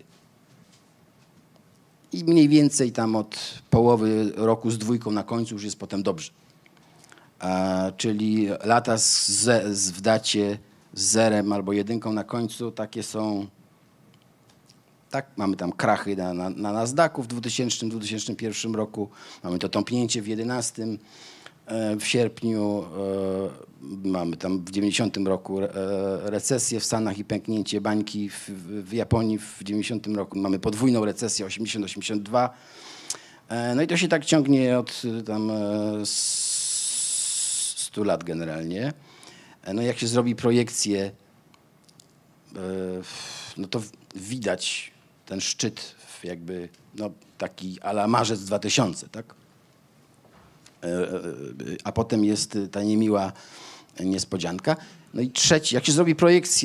[SPEAKER 3] I mniej więcej tam od połowy roku z dwójką na końcu już jest potem dobrze. Czyli lata w dacie z zerem albo jedynką na końcu takie są. Tak, mamy tam krachy na Nasdaqu w 2000-2001 roku, mamy to tąpnięcie w 2011, w sierpniu, mamy tam w 90 roku recesję w Stanach i pęknięcie bańki w Japonii w 90 roku, mamy podwójną recesję 80-82. No i to się tak ciągnie od tam 100 lat generalnie. No jak się zrobi projekcję, no to widać ten szczyt jakby taki a la marzec 2000, tak? A potem jest ta niemiła niespodzianka. No i trzeci, jak się zrobi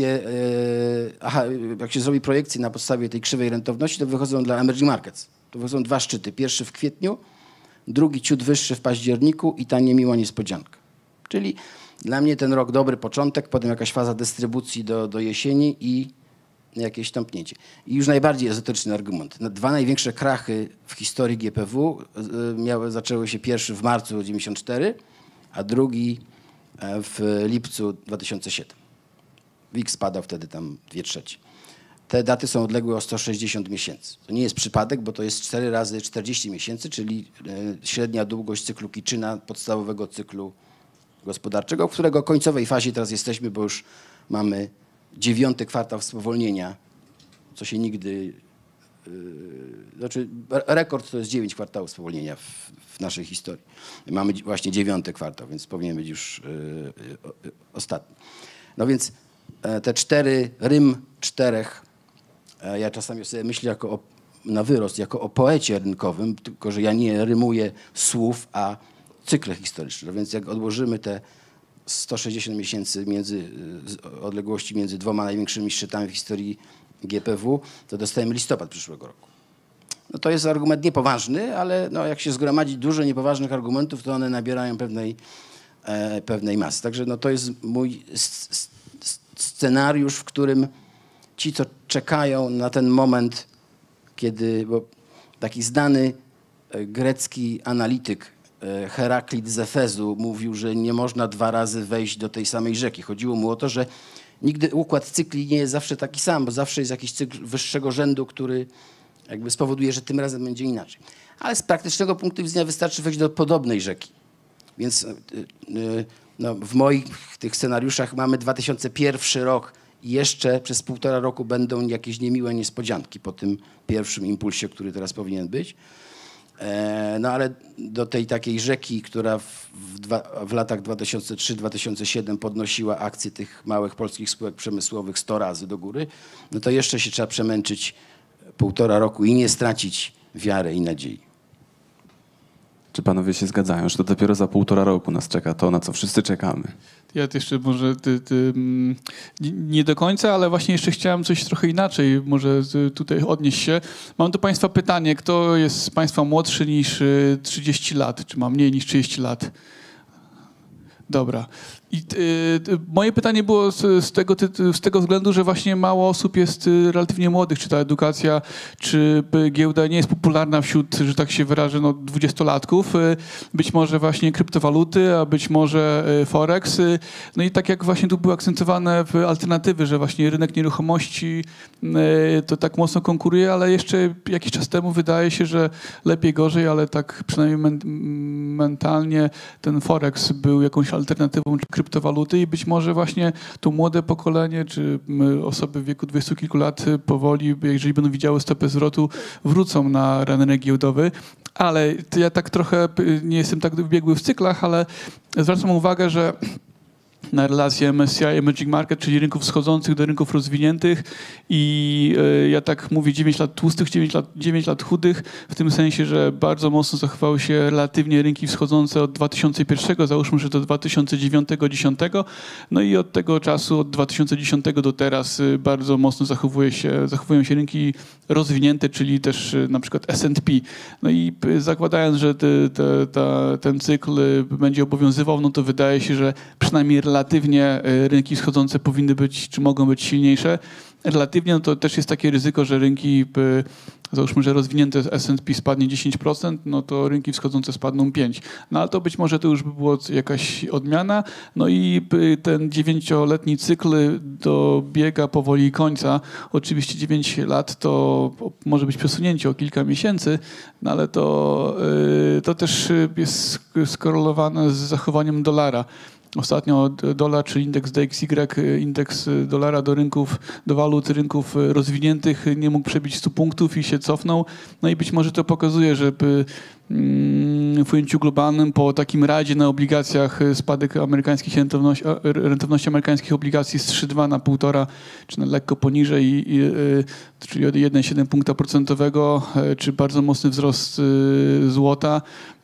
[SPEAKER 3] projekcję na podstawie tej krzywej rentowności, to wychodzą dla emerging markets. To wychodzą dwa szczyty. Pierwszy w kwietniu, drugi ciut wyższy w październiku i ta niemiła niespodzianka. Czyli dla mnie ten rok dobry początek, potem jakaś faza dystrybucji do jesieni i jakieś tąpnięcie. I już najbardziej ezoteryczny argument. Dwa największe krachy w historii GPW zaczęły się pierwszy w marcu 1994, a drugi w lipcu 2007. WIG spadał wtedy tam 2/3. Te daty są odległe o 160 miesięcy. To nie jest przypadek, bo to jest 4 razy 40 miesięcy, czyli średnia długość cyklu Kitchina, podstawowego cyklu gospodarczego, w którego końcowej fazie teraz jesteśmy, bo już mamy 9. kwartał spowolnienia, co się nigdy... Znaczy rekord to jest 9 kwartałów spowolnienia w naszej historii. Mamy właśnie 9. kwartał, więc powinien być już ostatni. No więc te 4, rym 4, ja czasami sobie myślę na wyrost, jako o poecie rynkowym, tylko że ja nie rymuję słów, a cykle historyczne. No więc jak odłożymy te 160 miesięcy odległości między dwoma największymi szczytami w historii GPW, to dostajemy listopad przyszłego roku. No to jest argument niepoważny, ale jak się zgromadzi dużo niepoważnych argumentów, to one nabierają pewnej masy. Także to jest mój scenariusz, w którym ci, co czekają na ten moment, kiedy, bo taki znany grecki analityk Heraklit z Efezu mówił, że nie można 2 razy wejść do tej samej rzeki. Chodziło mu o to, że nigdy układ cykli nie jest zawsze taki sam, bo zawsze jest jakiś cykl wyższego rzędu, który jakby spowoduje, że tym razem będzie inaczej. Ale z praktycznego punktu widzenia wystarczy wejść do podobnej rzeki. Więc w moich tych scenariuszach mamy 2001 rok i jeszcze przez 1,5 roku będą jakieś niemiłe niespodzianki po tym pierwszym impulsie, który teraz powinien być. No ale do tej takiej rzeki, która w latach 2003-2007 podnosiła akcje tych małych polskich spółek przemysłowych 100 razy do góry, no to jeszcze się trzeba przemęczyć 1,5 roku i nie stracić wiary i nadziei.
[SPEAKER 1] Czy panowie się zgadzają, że to dopiero za 1,5 roku nas czeka to, na co wszyscy czekamy?
[SPEAKER 4] Ja jeszcze może nie do końca, ale właśnie jeszcze chciałem coś trochę inaczej może tutaj odnieść się. Mam do państwa pytanie, kto jest z państwa młodszy niż 30 lat, czy ma mniej niż 30 lat? Dobra. Moje pytanie było z tego względu, że właśnie mało osób jest relatywnie młodych, czy ta edukacja, czy giełda nie jest popularna wśród, że tak się wyrażę, 20-latków. Być może właśnie kryptowaluty, a być może Forex. No i tak jak właśnie tu były akcentowane alternatywy, że właśnie rynek nieruchomości to tak mocno konkuruje, ale jeszcze jakiś czas temu wydaje się, że lepiej, gorzej, ale tak przynajmniej mentalnie ten Forex był jakąś alternatywą kryptowaluty i być może właśnie to młode pokolenie, czy osoby w wieku 20 kilku lat powoli, jeżeli będą widziały stopę zwrotu, wrócą na rynek giełdowy. Ale ja tak trochę nie jestem tak biegły w cyklach, ale zwracam uwagę, że na relację MSCI Emerging Market, czyli rynków wschodzących do rynków rozwiniętych i ja tak mówię 9 lat tłustych, 9 lat chudych, w tym sensie, że bardzo mocno zachowały się relatywnie rynki wschodzące od 2001, załóżmy, że do 2009-2010, no i od tego czasu, od 2010 do teraz bardzo mocno zachowują się rynki rozwinięte, czyli też na przykład S&P. No i zakładając, że ten cykl będzie obowiązywał, no to wydaje się, że przynajmniej relatywnie rynki wschodzące powinny być, czy mogą być silniejsze. Relatywnie no to też jest takie ryzyko, że rynki, załóżmy, że rozwinięte S&P spadnie 10%, no to rynki wschodzące spadną 5%. No ale to być może to już by była jakaś odmiana. No i ten 9-letni cykl dobiega powoli końca. Oczywiście 9 lat to może być przesunięcie o kilka miesięcy, no ale to też jest skorelowane z zachowaniem dolara. Ostatnio dolar, czy indeks DXY, indeks dolara do walut rynków rozwiniętych nie mógł przebić 100 punktów i się cofnął. No i być może to pokazuje, że w ujęciu globalnym po takim radzie na obligacjach spadek rentowności amerykańskich obligacji z 3,2 na 1,5, czy na lekko poniżej, czyli od 1,7 punkta procentowego, czy bardzo mocny wzrost złota,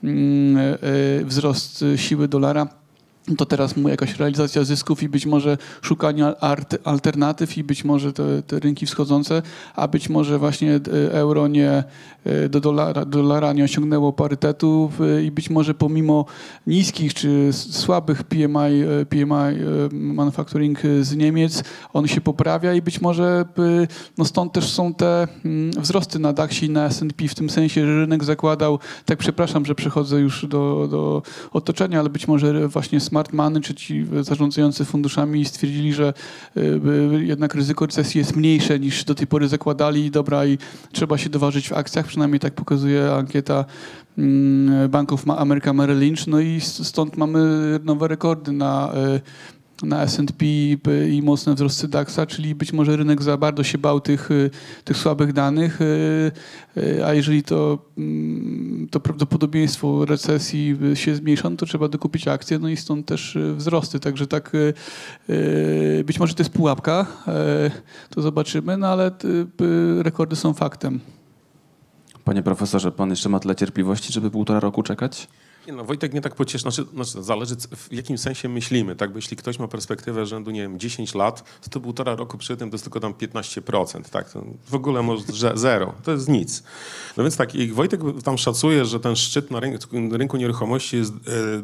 [SPEAKER 4] wzrost siły dolara. To teraz mu jakaś realizacja zysków i być może szukanie alternatyw i być może te rynki wschodzące, a być może właśnie euro do dolara nie osiągnęło parytetu i być może pomimo niskich czy słabych PMI manufacturing z Niemiec, on się poprawia i być może no stąd też są te wzrosty na DAX-ie i na S&P w tym sensie, że rynek zakładał, tak przepraszam, że przechodzę już do otoczenia, ale być może właśnie smart money, czy ci zarządzający funduszami stwierdzili, że jednak ryzyko recesji jest mniejsze niż do tej pory zakładali, dobra, i trzeba się doważyć w akcjach, przynajmniej tak pokazuje ankieta Bank of America Merrill Lynch, no i stąd mamy nowe rekordy na S&P i mocne wzrosty DAX-a, czyli być może rynek za bardzo się bał tych słabych danych, a jeżeli to prawdopodobieństwo recesji się zmniejsza, no to trzeba dokupić akcje, no i stąd też wzrosty. Także tak być może to jest pułapka, to zobaczymy, no ale rekordy są faktem.
[SPEAKER 1] Panie profesorze, pan jeszcze ma tyle cierpliwości, żeby 1,5 roku czekać?
[SPEAKER 2] Nie, no Wojtek mnie tak pocieszy, znaczy zależy w jakim sensie myślimy, tak, bo jeśli ktoś ma perspektywę rzędu, nie wiem, 10 lat, to 1,5 roku przy tym to jest tylko tam 15%, tak, to w ogóle może zero, to jest nic. No więc tak, i Wojtek tam szacuje, że ten szczyt na rynku nieruchomości jest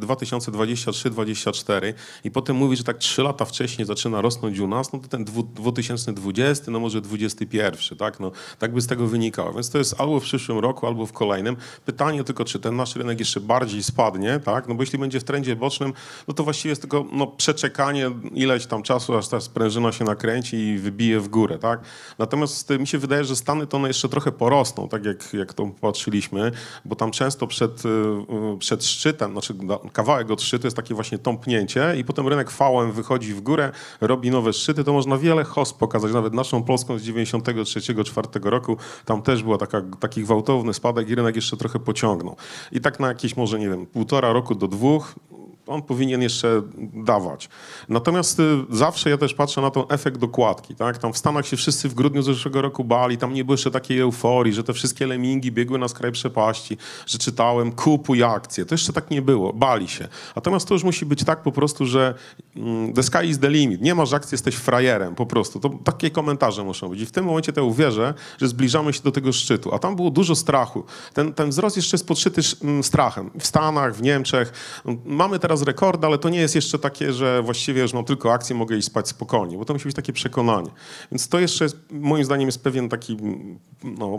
[SPEAKER 2] 2023-2024 i potem mówi, że tak 3 lata wcześniej zaczyna rosnąć u nas, no to ten 2020, no może 2021, tak, no tak by z tego wynikało, więc to jest albo w przyszłym roku, albo w kolejnym. Pytanie tylko, czy ten nasz rynek jeszcze bardziej spadnie, tak? No bo jeśli będzie w trendzie bocznym, no to właściwie jest tylko przeczekanie ileś tam czasu, aż ta sprężyna się nakręci i wybije w górę, tak? Natomiast mi się wydaje, że Stany to one jeszcze trochę porosną, tak jak to patrzyliśmy, bo tam często przed szczytem, znaczy kawałek od szczytu jest takie właśnie tąpnięcie i potem rynek fałem wychodzi w górę, robi nowe szczyty, to można wiele host pokazać, nawet naszą Polską z 93-94 roku, tam też była taki gwałtowny spadek i rynek jeszcze trochę pociągnął. I tak na jakieś może, nie wiem, 1,5 roku do 2 on powinien jeszcze dawać. Natomiast zawsze ja też patrzę na ten efekt dokładki. Tak? Tam w Stanach się wszyscy w grudniu zeszłego roku bali, tam nie było jeszcze takiej euforii, że te wszystkie lemingi biegły na skraj przepaści, że czytałem kupuj akcje. To jeszcze tak nie było, bali się. Natomiast to już musi być tak po prostu, że the sky is the limit. Nie masz akcji, jesteś frajerem po prostu. To takie komentarze muszą być. I w tym momencie to uwierzę, że zbliżamy się do tego szczytu. A tam było dużo strachu. Ten wzrost jeszcze jest podszyty strachem. W Stanach, w Niemczech. Mamy teraz teraz rekord, ale to nie jest jeszcze takie, że właściwie już mam tylko akcje, mogę iść spać spokojnie, bo to musi być takie przekonanie. Więc to jeszcze jest, moim zdaniem jest pewien taki no,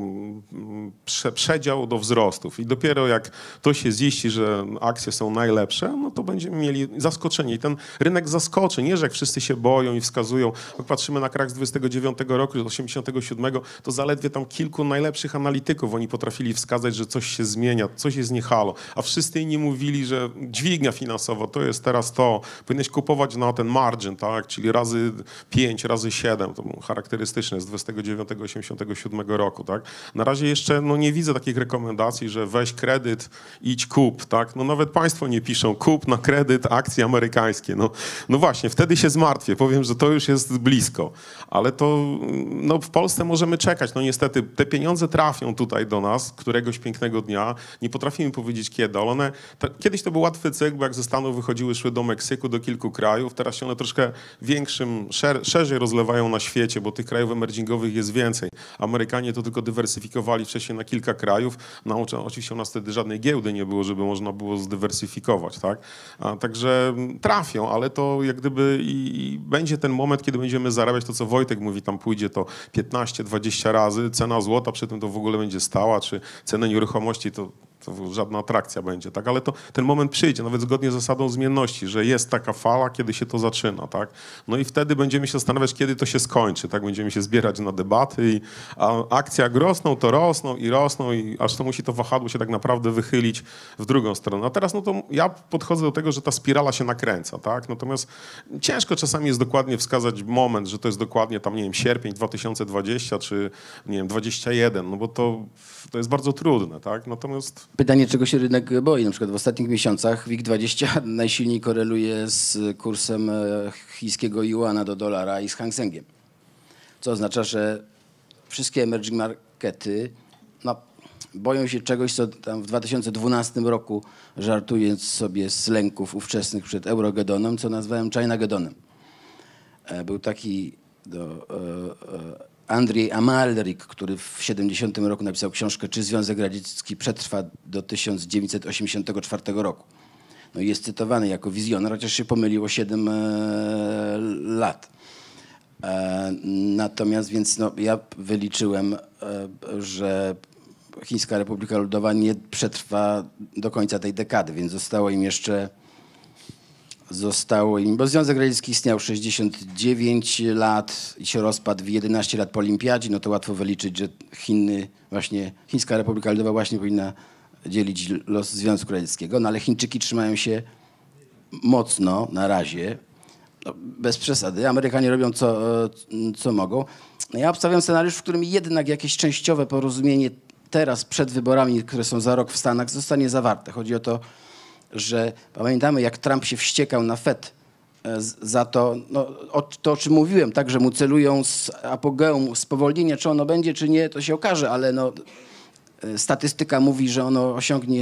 [SPEAKER 2] przedział do wzrostów i dopiero jak to się ziści, że akcje są najlepsze, no to będziemy mieli zaskoczenie i ten rynek zaskoczy, nie, że jak wszyscy się boją i wskazują, jak patrzymy na krach z 29 roku, z 87, to zaledwie tam kilku najlepszych analityków oni potrafili wskazać, że coś się zmienia, coś jest nie halo, a wszyscy inni mówili, że dźwignia finansowa to jest teraz to, powinieneś kupować na ten margin, tak, czyli razy 5, razy 7, to charakterystyczne z 29-87 roku, tak. Na razie jeszcze no, nie widzę takich rekomendacji, że weź kredyt, idź kup, tak, no nawet państwo nie piszą kup na kredyt akcje amerykańskie, no właśnie, wtedy się zmartwię, powiem, że to już jest blisko, ale to no, w Polsce możemy czekać, no niestety te pieniądze trafią tutaj do nas któregoś pięknego dnia, nie potrafimy powiedzieć kiedy, ale one, kiedyś to był łatwy cykl, bo jak ze Stanów wychodziły, szły do Meksyku, do kilku krajów, teraz się one troszkę większym, szerzej rozlewają na świecie, bo tych krajów emergingowych jest więcej. Amerykanie to tylko dywersyfikowali wcześniej na kilka krajów, no oczywiście u nas wtedy żadnej giełdy nie było, żeby można było zdywersyfikować, tak? Także trafią, ale to jak gdyby i będzie ten moment, kiedy będziemy zarabiać to, co Wojtek mówi, tam pójdzie to 15-20 razy, cena złota przy tym to w ogóle będzie stała, czy cena nieruchomości to żadna atrakcja będzie, tak? Ale to ten moment przyjdzie, nawet zgodnie z zasadą zmienności, że jest taka fala, kiedy się to zaczyna, tak? No i wtedy będziemy się zastanawiać, kiedy to się skończy, tak? Będziemy się zbierać na debaty, a akcje jak rosną, to rosną i aż to musi to wahadło się tak naprawdę wychylić w drugą stronę. A teraz no to ja podchodzę do tego, że ta spirala się nakręca, tak? Natomiast ciężko czasami jest dokładnie wskazać moment, że to jest dokładnie tam, nie wiem, sierpień 2020 czy, nie wiem, 21, no bo to jest bardzo trudne, tak? Natomiast
[SPEAKER 3] Pytanie, czego się rynek boi? Na przykład w ostatnich miesiącach WIG20 najsilniej koreluje z kursem chińskiego juana do dolara i z Hang Sengiem. Co oznacza, że wszystkie emerging markety no, boją się czegoś, co tam w 2012 roku, żartując sobie z lęków ówczesnych przed Eurogedonem, co nazwałem Chinagedonem. Był taki Andrzej Amalrik, który w 70 roku napisał książkę Czy Związek Radziecki przetrwa do 1984 roku. No i jest cytowany jako wizjoner, chociaż się pomylił o 7 lat. Natomiast więc no, ja wyliczyłem, że Chińska Republika Ludowa nie przetrwa do końca tej dekady, więc zostało im, bo Związek Radziecki istniał 69 lat i się rozpadł w 11 lat po olimpiadzie, no to łatwo wyliczyć, że Chińska Republika Ludowa właśnie powinna dzielić los Związku Radzieckiego, no ale Chińczyki trzymają się mocno na razie, no, bez przesady. Amerykanie robią co mogą. No ja obstawiam scenariusz, w którym jednak jakieś częściowe porozumienie teraz przed wyborami, które są za rok w Stanach, zostanie zawarte. Chodzi o to, że pamiętamy, jak Trump się wściekał na Fed za to, no, to o czym mówiłem, tak, że mu celują z apogeum spowolnienia, czy ono będzie, czy nie, to się okaże, ale no, statystyka mówi, że ono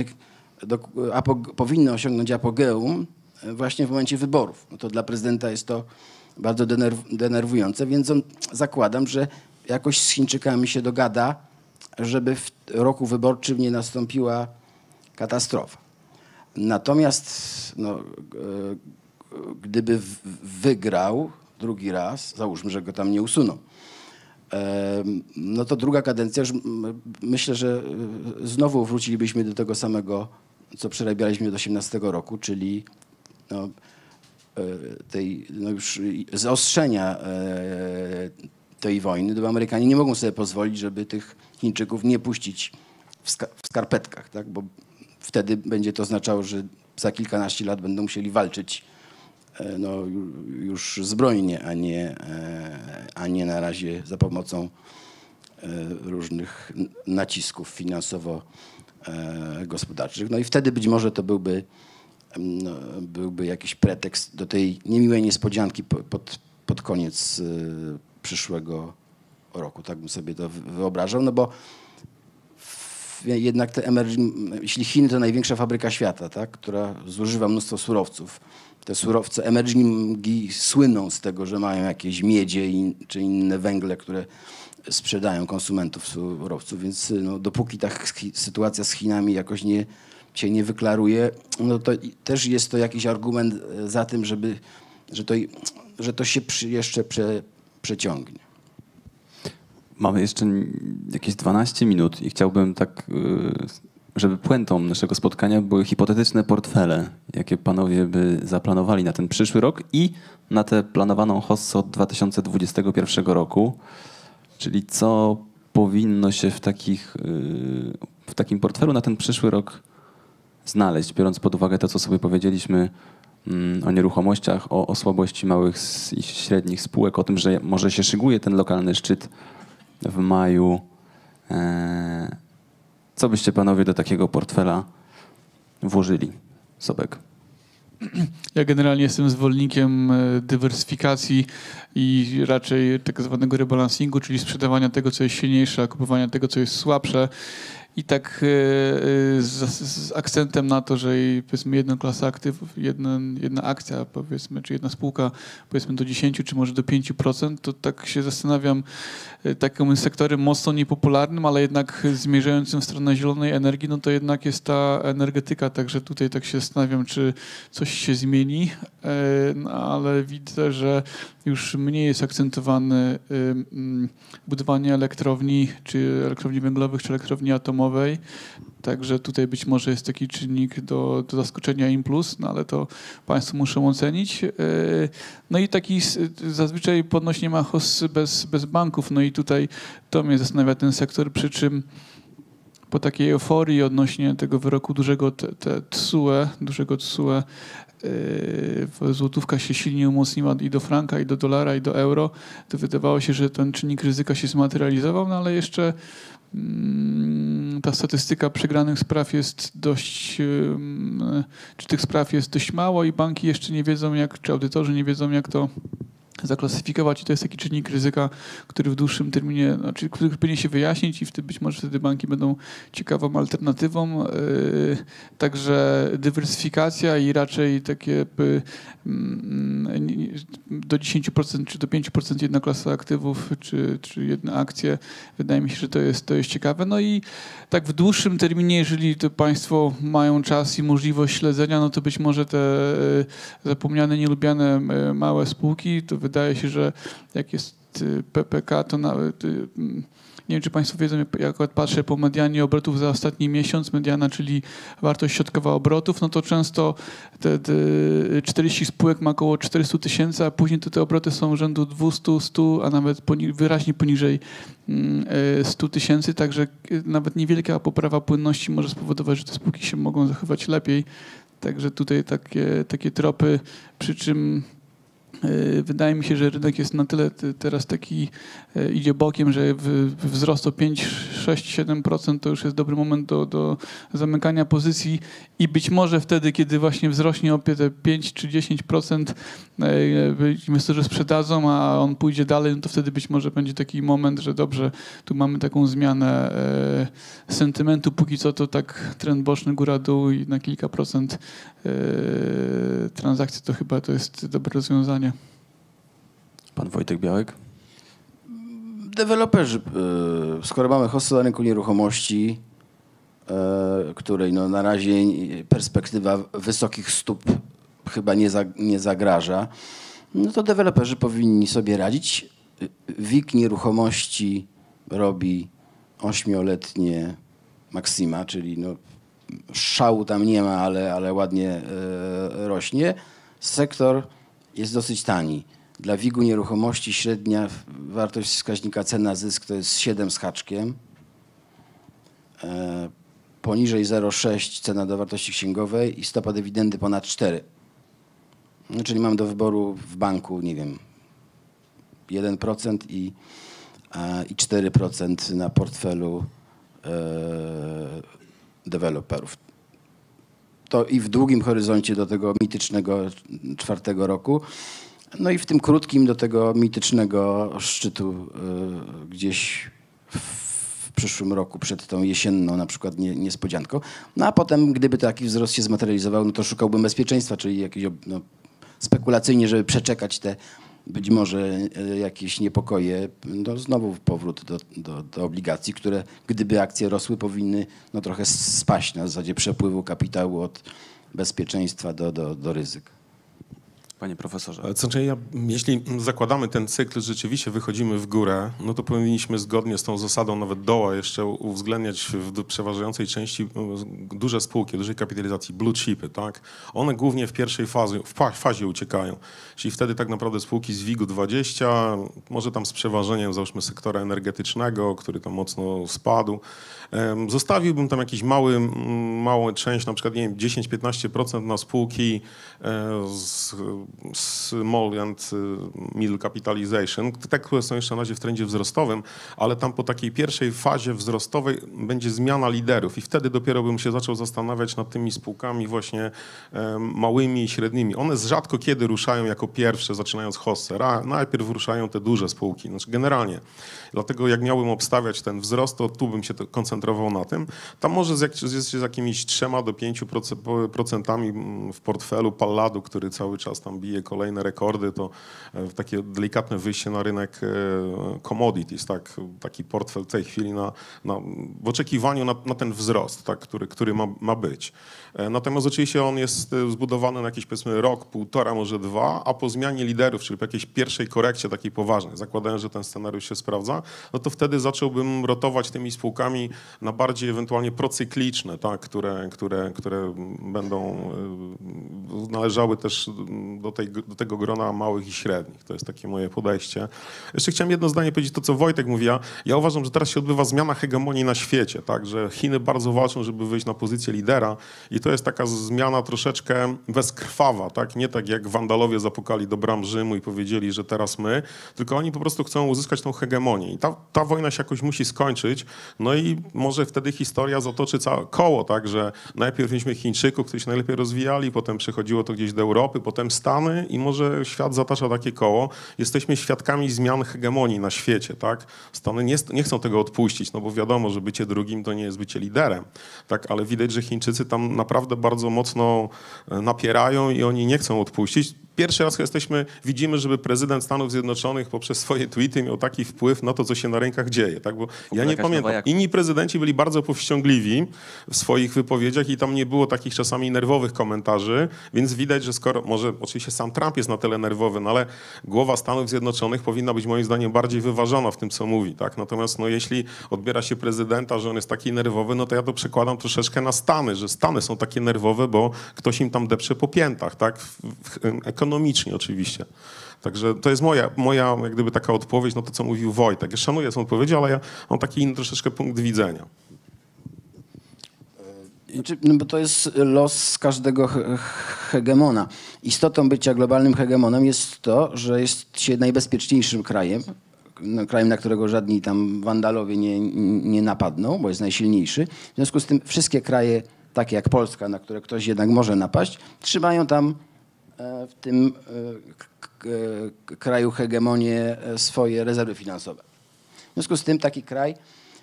[SPEAKER 3] powinno osiągnąć apogeum właśnie w momencie wyborów. No to dla prezydenta jest to bardzo denerwujące, więc zakładam, że jakoś z Chińczykami się dogada, żeby w roku wyborczym nie nastąpiła katastrofa. Natomiast no, gdyby wygrał drugi raz, załóżmy, że go tam nie usuną, no to druga kadencja, już myślę, że znowu wrócilibyśmy do tego samego, co przerabialiśmy od 18 roku, czyli no, tej no już zaostrzenia tej wojny, bo Amerykanie nie mogą sobie pozwolić, żeby tych Chińczyków nie puścić w skarpetkach, tak? Bo wtedy będzie to oznaczało, że za kilkanaście lat będą musieli walczyć no, już zbrojnie, a nie na razie za pomocą różnych nacisków finansowo-gospodarczych. No i wtedy być może to byłby jakiś pretekst do tej niemiłej niespodzianki pod koniec przyszłego roku. Tak bym sobie to wyobrażał, no bo jednak jeśli Chiny to największa fabryka świata, tak, która zużywa mnóstwo surowców, te surowce emergingi słyną z tego, że mają jakieś miedzie czy inne węgle, które sprzedają konsumentów surowców, więc no, dopóki ta sytuacja z Chinami jakoś się nie wyklaruje, no to też jest to jakiś argument za tym, że to się jeszcze przeciągnie.
[SPEAKER 1] Mamy jeszcze jakieś 12 minut i chciałbym tak, żeby puentą naszego spotkania były hipotetyczne portfele, jakie panowie by zaplanowali na ten przyszły rok i na tę planowaną hossę od 2021 roku. Czyli co powinno się w takim portfelu na ten przyszły rok znaleźć, biorąc pod uwagę to, co sobie powiedzieliśmy o nieruchomościach, o słabości małych i średnich spółek, o tym, że może się szykuje ten lokalny szczyt w maju. Co byście panowie do takiego portfela włożyli? Sobek.
[SPEAKER 4] Ja generalnie jestem zwolennikiem dywersyfikacji i raczej tak zwanego rebalansingu, czyli sprzedawania tego, co jest silniejsze, a kupowania tego, co jest słabsze. I tak z akcentem na to, że powiedzmy jedna klasa aktywów, jedna akcja powiedzmy, czy jedna spółka powiedzmy do 10 czy może do 5%, to tak się zastanawiam, takim sektorem mocno niepopularnym, ale jednak zmierzającym w stronę zielonej energii, no to jednak jest ta energetyka, także tutaj tak się zastanawiam, czy coś się zmieni, no, ale widzę, że już mniej jest akcentowane budowanie elektrowni, czy elektrowni węglowych, czy elektrowni atomowej. Także tutaj być może jest taki czynnik do zaskoczenia im plus, no ale to państwo muszą ocenić. No i taki zazwyczaj ponoć nie ma hossy bez banków. No i tutaj to mnie zastanawia ten sektor, przy czym po takiej euforii odnośnie tego wyroku dużego TSUE, złotówka się silnie umocniła i do franka, i do dolara, i do euro. To wydawało się, że ten czynnik ryzyka się zmaterializował, no ale jeszcze ta statystyka przegranych spraw jest dość, czy tych spraw jest dość mało i banki jeszcze nie wiedzą czy audytorzy nie wiedzą jak to zaklasyfikować i to jest taki czynnik ryzyka, który w dłuższym terminie, który powinien się wyjaśnić i być może wtedy banki będą ciekawą alternatywą. Także dywersyfikacja i raczej takie do 10% czy do 5% jedna klasa aktywów czy jedne akcje. Wydaje mi się, że to jest ciekawe. No i tak w dłuższym terminie, jeżeli to państwo mają czas i możliwość śledzenia, no to być może te zapomniane, nielubiane małe spółki, to wydaje się, że jak jest PPK, to nawet, nie wiem, czy państwo wiedzą, jak patrzę po medianie obrotów za ostatni miesiąc, mediana, czyli wartość środkowa obrotów, no to często te 40 spółek ma około 400 000, a później to te obroty są rzędu 200, 100, a nawet wyraźnie poniżej 100 000, także nawet niewielka poprawa płynności może spowodować, że te spółki się mogą zachować lepiej. Także tutaj takie tropy, przy czym wydaje mi się, że rynek jest na tyle teraz taki, idzie bokiem, że wzrost o 5, 6, 7% to już jest dobry moment do zamykania pozycji i być może wtedy, kiedy właśnie wzrośnie o te 5 czy 10%, inwestorzy sprzedadzą, a on pójdzie dalej, no to wtedy być może będzie taki moment, że dobrze, tu mamy taką zmianę sentymentu, póki co to tak trend boczny góra-dół i na kilka procent transakcji to chyba to jest dobre rozwiązanie.
[SPEAKER 1] Pan Wojtek Białek?
[SPEAKER 3] Deweloperzy, skoro mamy hossę na rynku nieruchomości, której no na razie perspektywa wysokich stóp chyba nie zagraża, no to deweloperzy powinni sobie radzić. WIG nieruchomości robi 8-letnie maksima, czyli no szału tam nie ma, ale ładnie rośnie. Sektor jest dosyć tani. Dla WIG-u nieruchomości średnia wartość wskaźnika cena-zysk to jest 7 z haczkiem. Poniżej 0,6 cena do wartości księgowej i stopa dywidendy ponad 4. No, czyli mam do wyboru w banku, nie wiem, 1% i 4% na portfelu deweloperów. To i w długim horyzoncie do tego mitycznego 4. roku, no i w tym krótkim do tego mitycznego szczytu gdzieś w przyszłym roku, przed tą jesienną na przykład niespodzianką. No a potem, gdyby taki wzrost się zmaterializował, no to szukałbym bezpieczeństwa, czyli jakieś spekulacyjnie, żeby przeczekać być może jakieś niepokoje, no znowu powrót do obligacji, które gdyby akcje rosły, powinny no trochę spaść na zasadzie przepływu kapitału od bezpieczeństwa do ryzyk.
[SPEAKER 1] Panie profesorze.
[SPEAKER 2] Znaczy jeśli zakładamy ten cykl, rzeczywiście wychodzimy w górę, no to powinniśmy zgodnie z tą zasadą nawet doła jeszcze uwzględniać w przeważającej części duże spółki, dużej kapitalizacji, blue chipy, tak? One głównie w pierwszej fazie uciekają. Czyli wtedy tak naprawdę spółki z WIG-u 20, może tam z przeważeniem załóżmy sektora energetycznego, który tam mocno spadł. Zostawiłbym tam jakiś małą część, na przykład nie wiem, 10-15% na spółki z small and middle capitalization, te, które są jeszcze na razie w trendzie wzrostowym, ale tam po takiej pierwszej fazie wzrostowej będzie zmiana liderów i wtedy dopiero bym się zaczął zastanawiać nad tymi spółkami właśnie małymi i średnimi. One rzadko kiedy ruszają jako pierwsze, zaczynając hossę. Najpierw ruszają te duże spółki, znaczy generalnie. Dlatego jak miałbym obstawiać ten wzrost, to tu bym się koncentrował na tym. Tam może z jakimiś 3 do 5% w portfelu Palladu, który cały czas tam bije kolejne rekordy, to takie delikatne wyjście na rynek commodities, tak? Taki portfel w tej chwili w oczekiwaniu na ten wzrost, tak? który ma być. Natomiast oczywiście on jest zbudowany na jakiś powiedzmy rok, 1,5, może 2, a po zmianie liderów, czyli po jakiejś pierwszej korekcie takiej poważnej, zakładając, że ten scenariusz się sprawdza, no to wtedy zacząłbym rotować tymi spółkami na bardziej ewentualnie procykliczne, tak? które będą należały też do tego grona małych i średnich. To jest takie moje podejście. Jeszcze chciałem jedno zdanie powiedzieć, to co Wojtek mówi. Ja uważam, że teraz się odbywa zmiana hegemonii na świecie, tak? Że Chiny bardzo walczą, żeby wyjść na pozycję lidera i to jest taka zmiana troszeczkę bezkrwawa, tak? Nie tak jak Wandalowie zapukali do bram Rzymu i powiedzieli, że teraz my, tylko oni po prostu chcą uzyskać tą hegemonię i ta wojna się jakoś musi skończyć, no i może wtedy historia zatoczy całe koło, tak? Że najpierw mieliśmy Chińczyków, którzy się najlepiej rozwijali, potem przechodziło to gdzieś do Europy, potem Stany i może świat zatacza takie koło. Jesteśmy świadkami zmian hegemonii na świecie, tak? Stany nie chcą tego odpuścić, no bo wiadomo, że bycie drugim to nie jest bycie liderem, tak? Ale widać, że Chińczycy tam naprawdę bardzo mocno napierają i oni nie chcą odpuścić. Pierwszy raz widzimy, żeby prezydent Stanów Zjednoczonych poprzez swoje tweety miał taki wpływ na to, co się na rynkach dzieje. Tak? Bo ja nie pamiętam. Inni prezydenci byli bardzo powściągliwi w swoich wypowiedziach i tam nie było takich czasami nerwowych komentarzy, więc widać, że skoro, może oczywiście sam Trump jest na tyle nerwowy, no ale głowa Stanów Zjednoczonych powinna być moim zdaniem bardziej wyważona w tym, co mówi. Tak? Natomiast no, jeśli odbiera się prezydenta, że on jest taki nerwowy, no to ja to przekładam troszeczkę na Stany, że Stany są takie nerwowe, bo ktoś im tam depcze po piętach, tak? Ekonomicznie oczywiście. Także to jest moja jak gdyby taka odpowiedź na to, co mówił Wojtek. Ja szanuję tę odpowiedź, ale ja mam taki inny troszeczkę punkt widzenia.
[SPEAKER 3] No bo to jest los każdego hegemona. Istotą bycia globalnym hegemonem jest to, że jest się najbezpieczniejszym krajem, na którego żadni tam wandalowie nie napadną, bo jest najsilniejszy. W związku z tym wszystkie kraje, takie jak Polska, na które ktoś jednak może napaść, trzymają tam w tym kraju hegemonię swoje rezerwy finansowe. W związku z tym taki kraj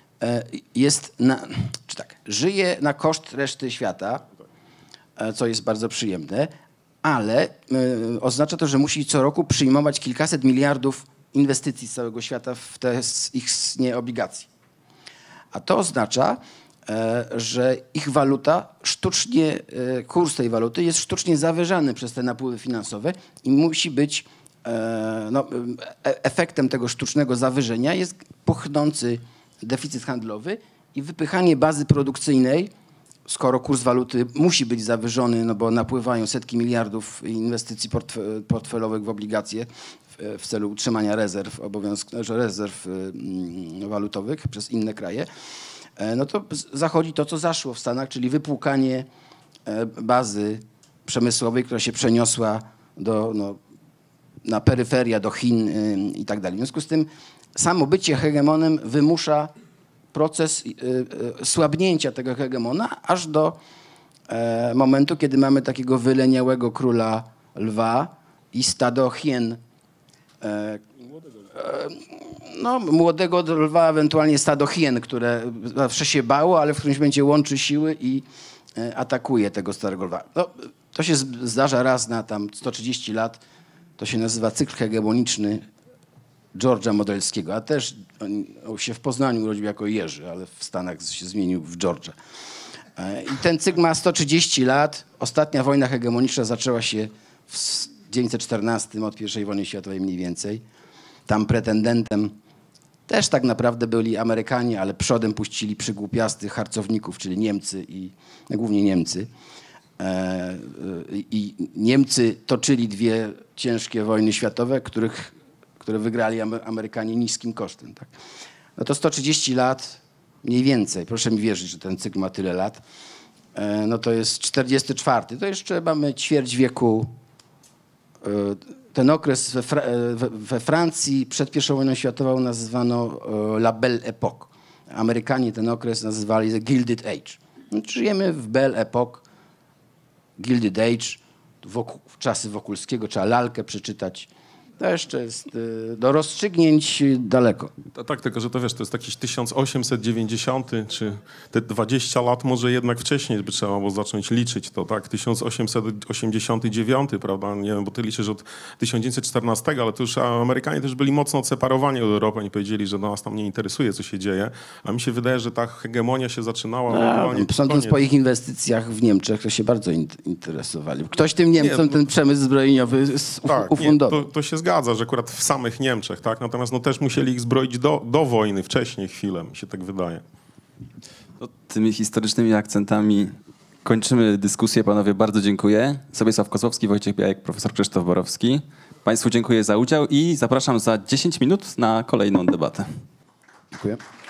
[SPEAKER 3] żyje na koszt reszty świata, co jest bardzo przyjemne, ale oznacza to, że musi co roku przyjmować kilkaset miliardów inwestycji z całego świata w te ich obligacji. A to oznacza, że ich waluta sztucznie, kurs tej waluty jest sztucznie zawyżany przez te napływy finansowe i musi być, efektem tego sztucznego zawyżenia jest puchnący deficyt handlowy i wypychanie bazy produkcyjnej, skoro kurs waluty musi być zawyżony, no bo napływają setki miliardów inwestycji portfelowych w obligacje w celu utrzymania rezerw, rezerw walutowych przez inne kraje, no to zachodzi to, co zaszło w Stanach, czyli wypłukanie bazy przemysłowej, która się przeniosła na peryferia, do Chin i tak dalej. W związku z tym samo bycie hegemonem wymusza proces słabnięcia tego hegemona, aż do momentu, kiedy mamy takiego wyleniałego króla lwa i stado hien. Młodego lwa, ewentualnie stado hien, które zawsze się bało, ale w którymś momencie łączy siły i atakuje tego starego lwa. No, to się zdarza raz na tam 130 lat. To się nazywa cykl hegemoniczny George'a Modelskiego, a też on się w Poznaniu urodził jako Jerzy, ale w Stanach się zmienił w George'a. I ten cykl ma 130 lat. Ostatnia wojna hegemoniczna zaczęła się w 1914 od I wojny światowej mniej więcej. Tam pretendentem też tak naprawdę byli Amerykanie, ale przodem puścili przygłupiastych harcowników, czyli Niemcy i głównie Niemcy. I Niemcy toczyli dwie ciężkie wojny światowe, które wygrali Amerykanie niskim kosztem. Tak? No to 130 lat mniej więcej. Proszę mi wierzyć, że ten cykl ma tyle lat. No to jest 44. To jeszcze mamy ćwierć wieku. Ten okres we Francji przed I wojną światową nazywano La Belle Époque. Amerykanie ten okres nazywali The Gilded Age. No, żyjemy w Belle Époque, Gilded Age, w czasy Wokulskiego, trzeba lalkę przeczytać. To jeszcze jest do rozstrzygnięć daleko.
[SPEAKER 2] Tak, tylko że to wiesz, to jest jakiś 1890, czy te 20 lat może jednak wcześniej by trzeba było zacząć liczyć to, tak? 1889, prawda? Nie wiem, bo ty liczysz od 1914, ale to już Amerykanie też byli mocno odseparowani od Europy. Oni powiedzieli, że nas tam nie interesuje, co się dzieje. A mi się wydaje, że ta hegemonia się zaczynała...
[SPEAKER 3] Sądząc po ich inwestycjach w Niemczech, to się bardzo interesowali. Ktoś tym Niemcom ten przemysł zbrojeniowy ufundował.
[SPEAKER 2] To się zgadza, że akurat w samych Niemczech, tak? Natomiast no, też musieli ich zbroić do wojny, wcześniej chwilę, mi się tak wydaje.
[SPEAKER 1] No, tymi historycznymi akcentami kończymy dyskusję, panowie. Bardzo dziękuję. Sobiesław Kozłowski, Wojciech Białek, profesor Krzysztof Borowski. Państwu dziękuję za udział i zapraszam za 10 minut na kolejną debatę.
[SPEAKER 3] Dziękuję.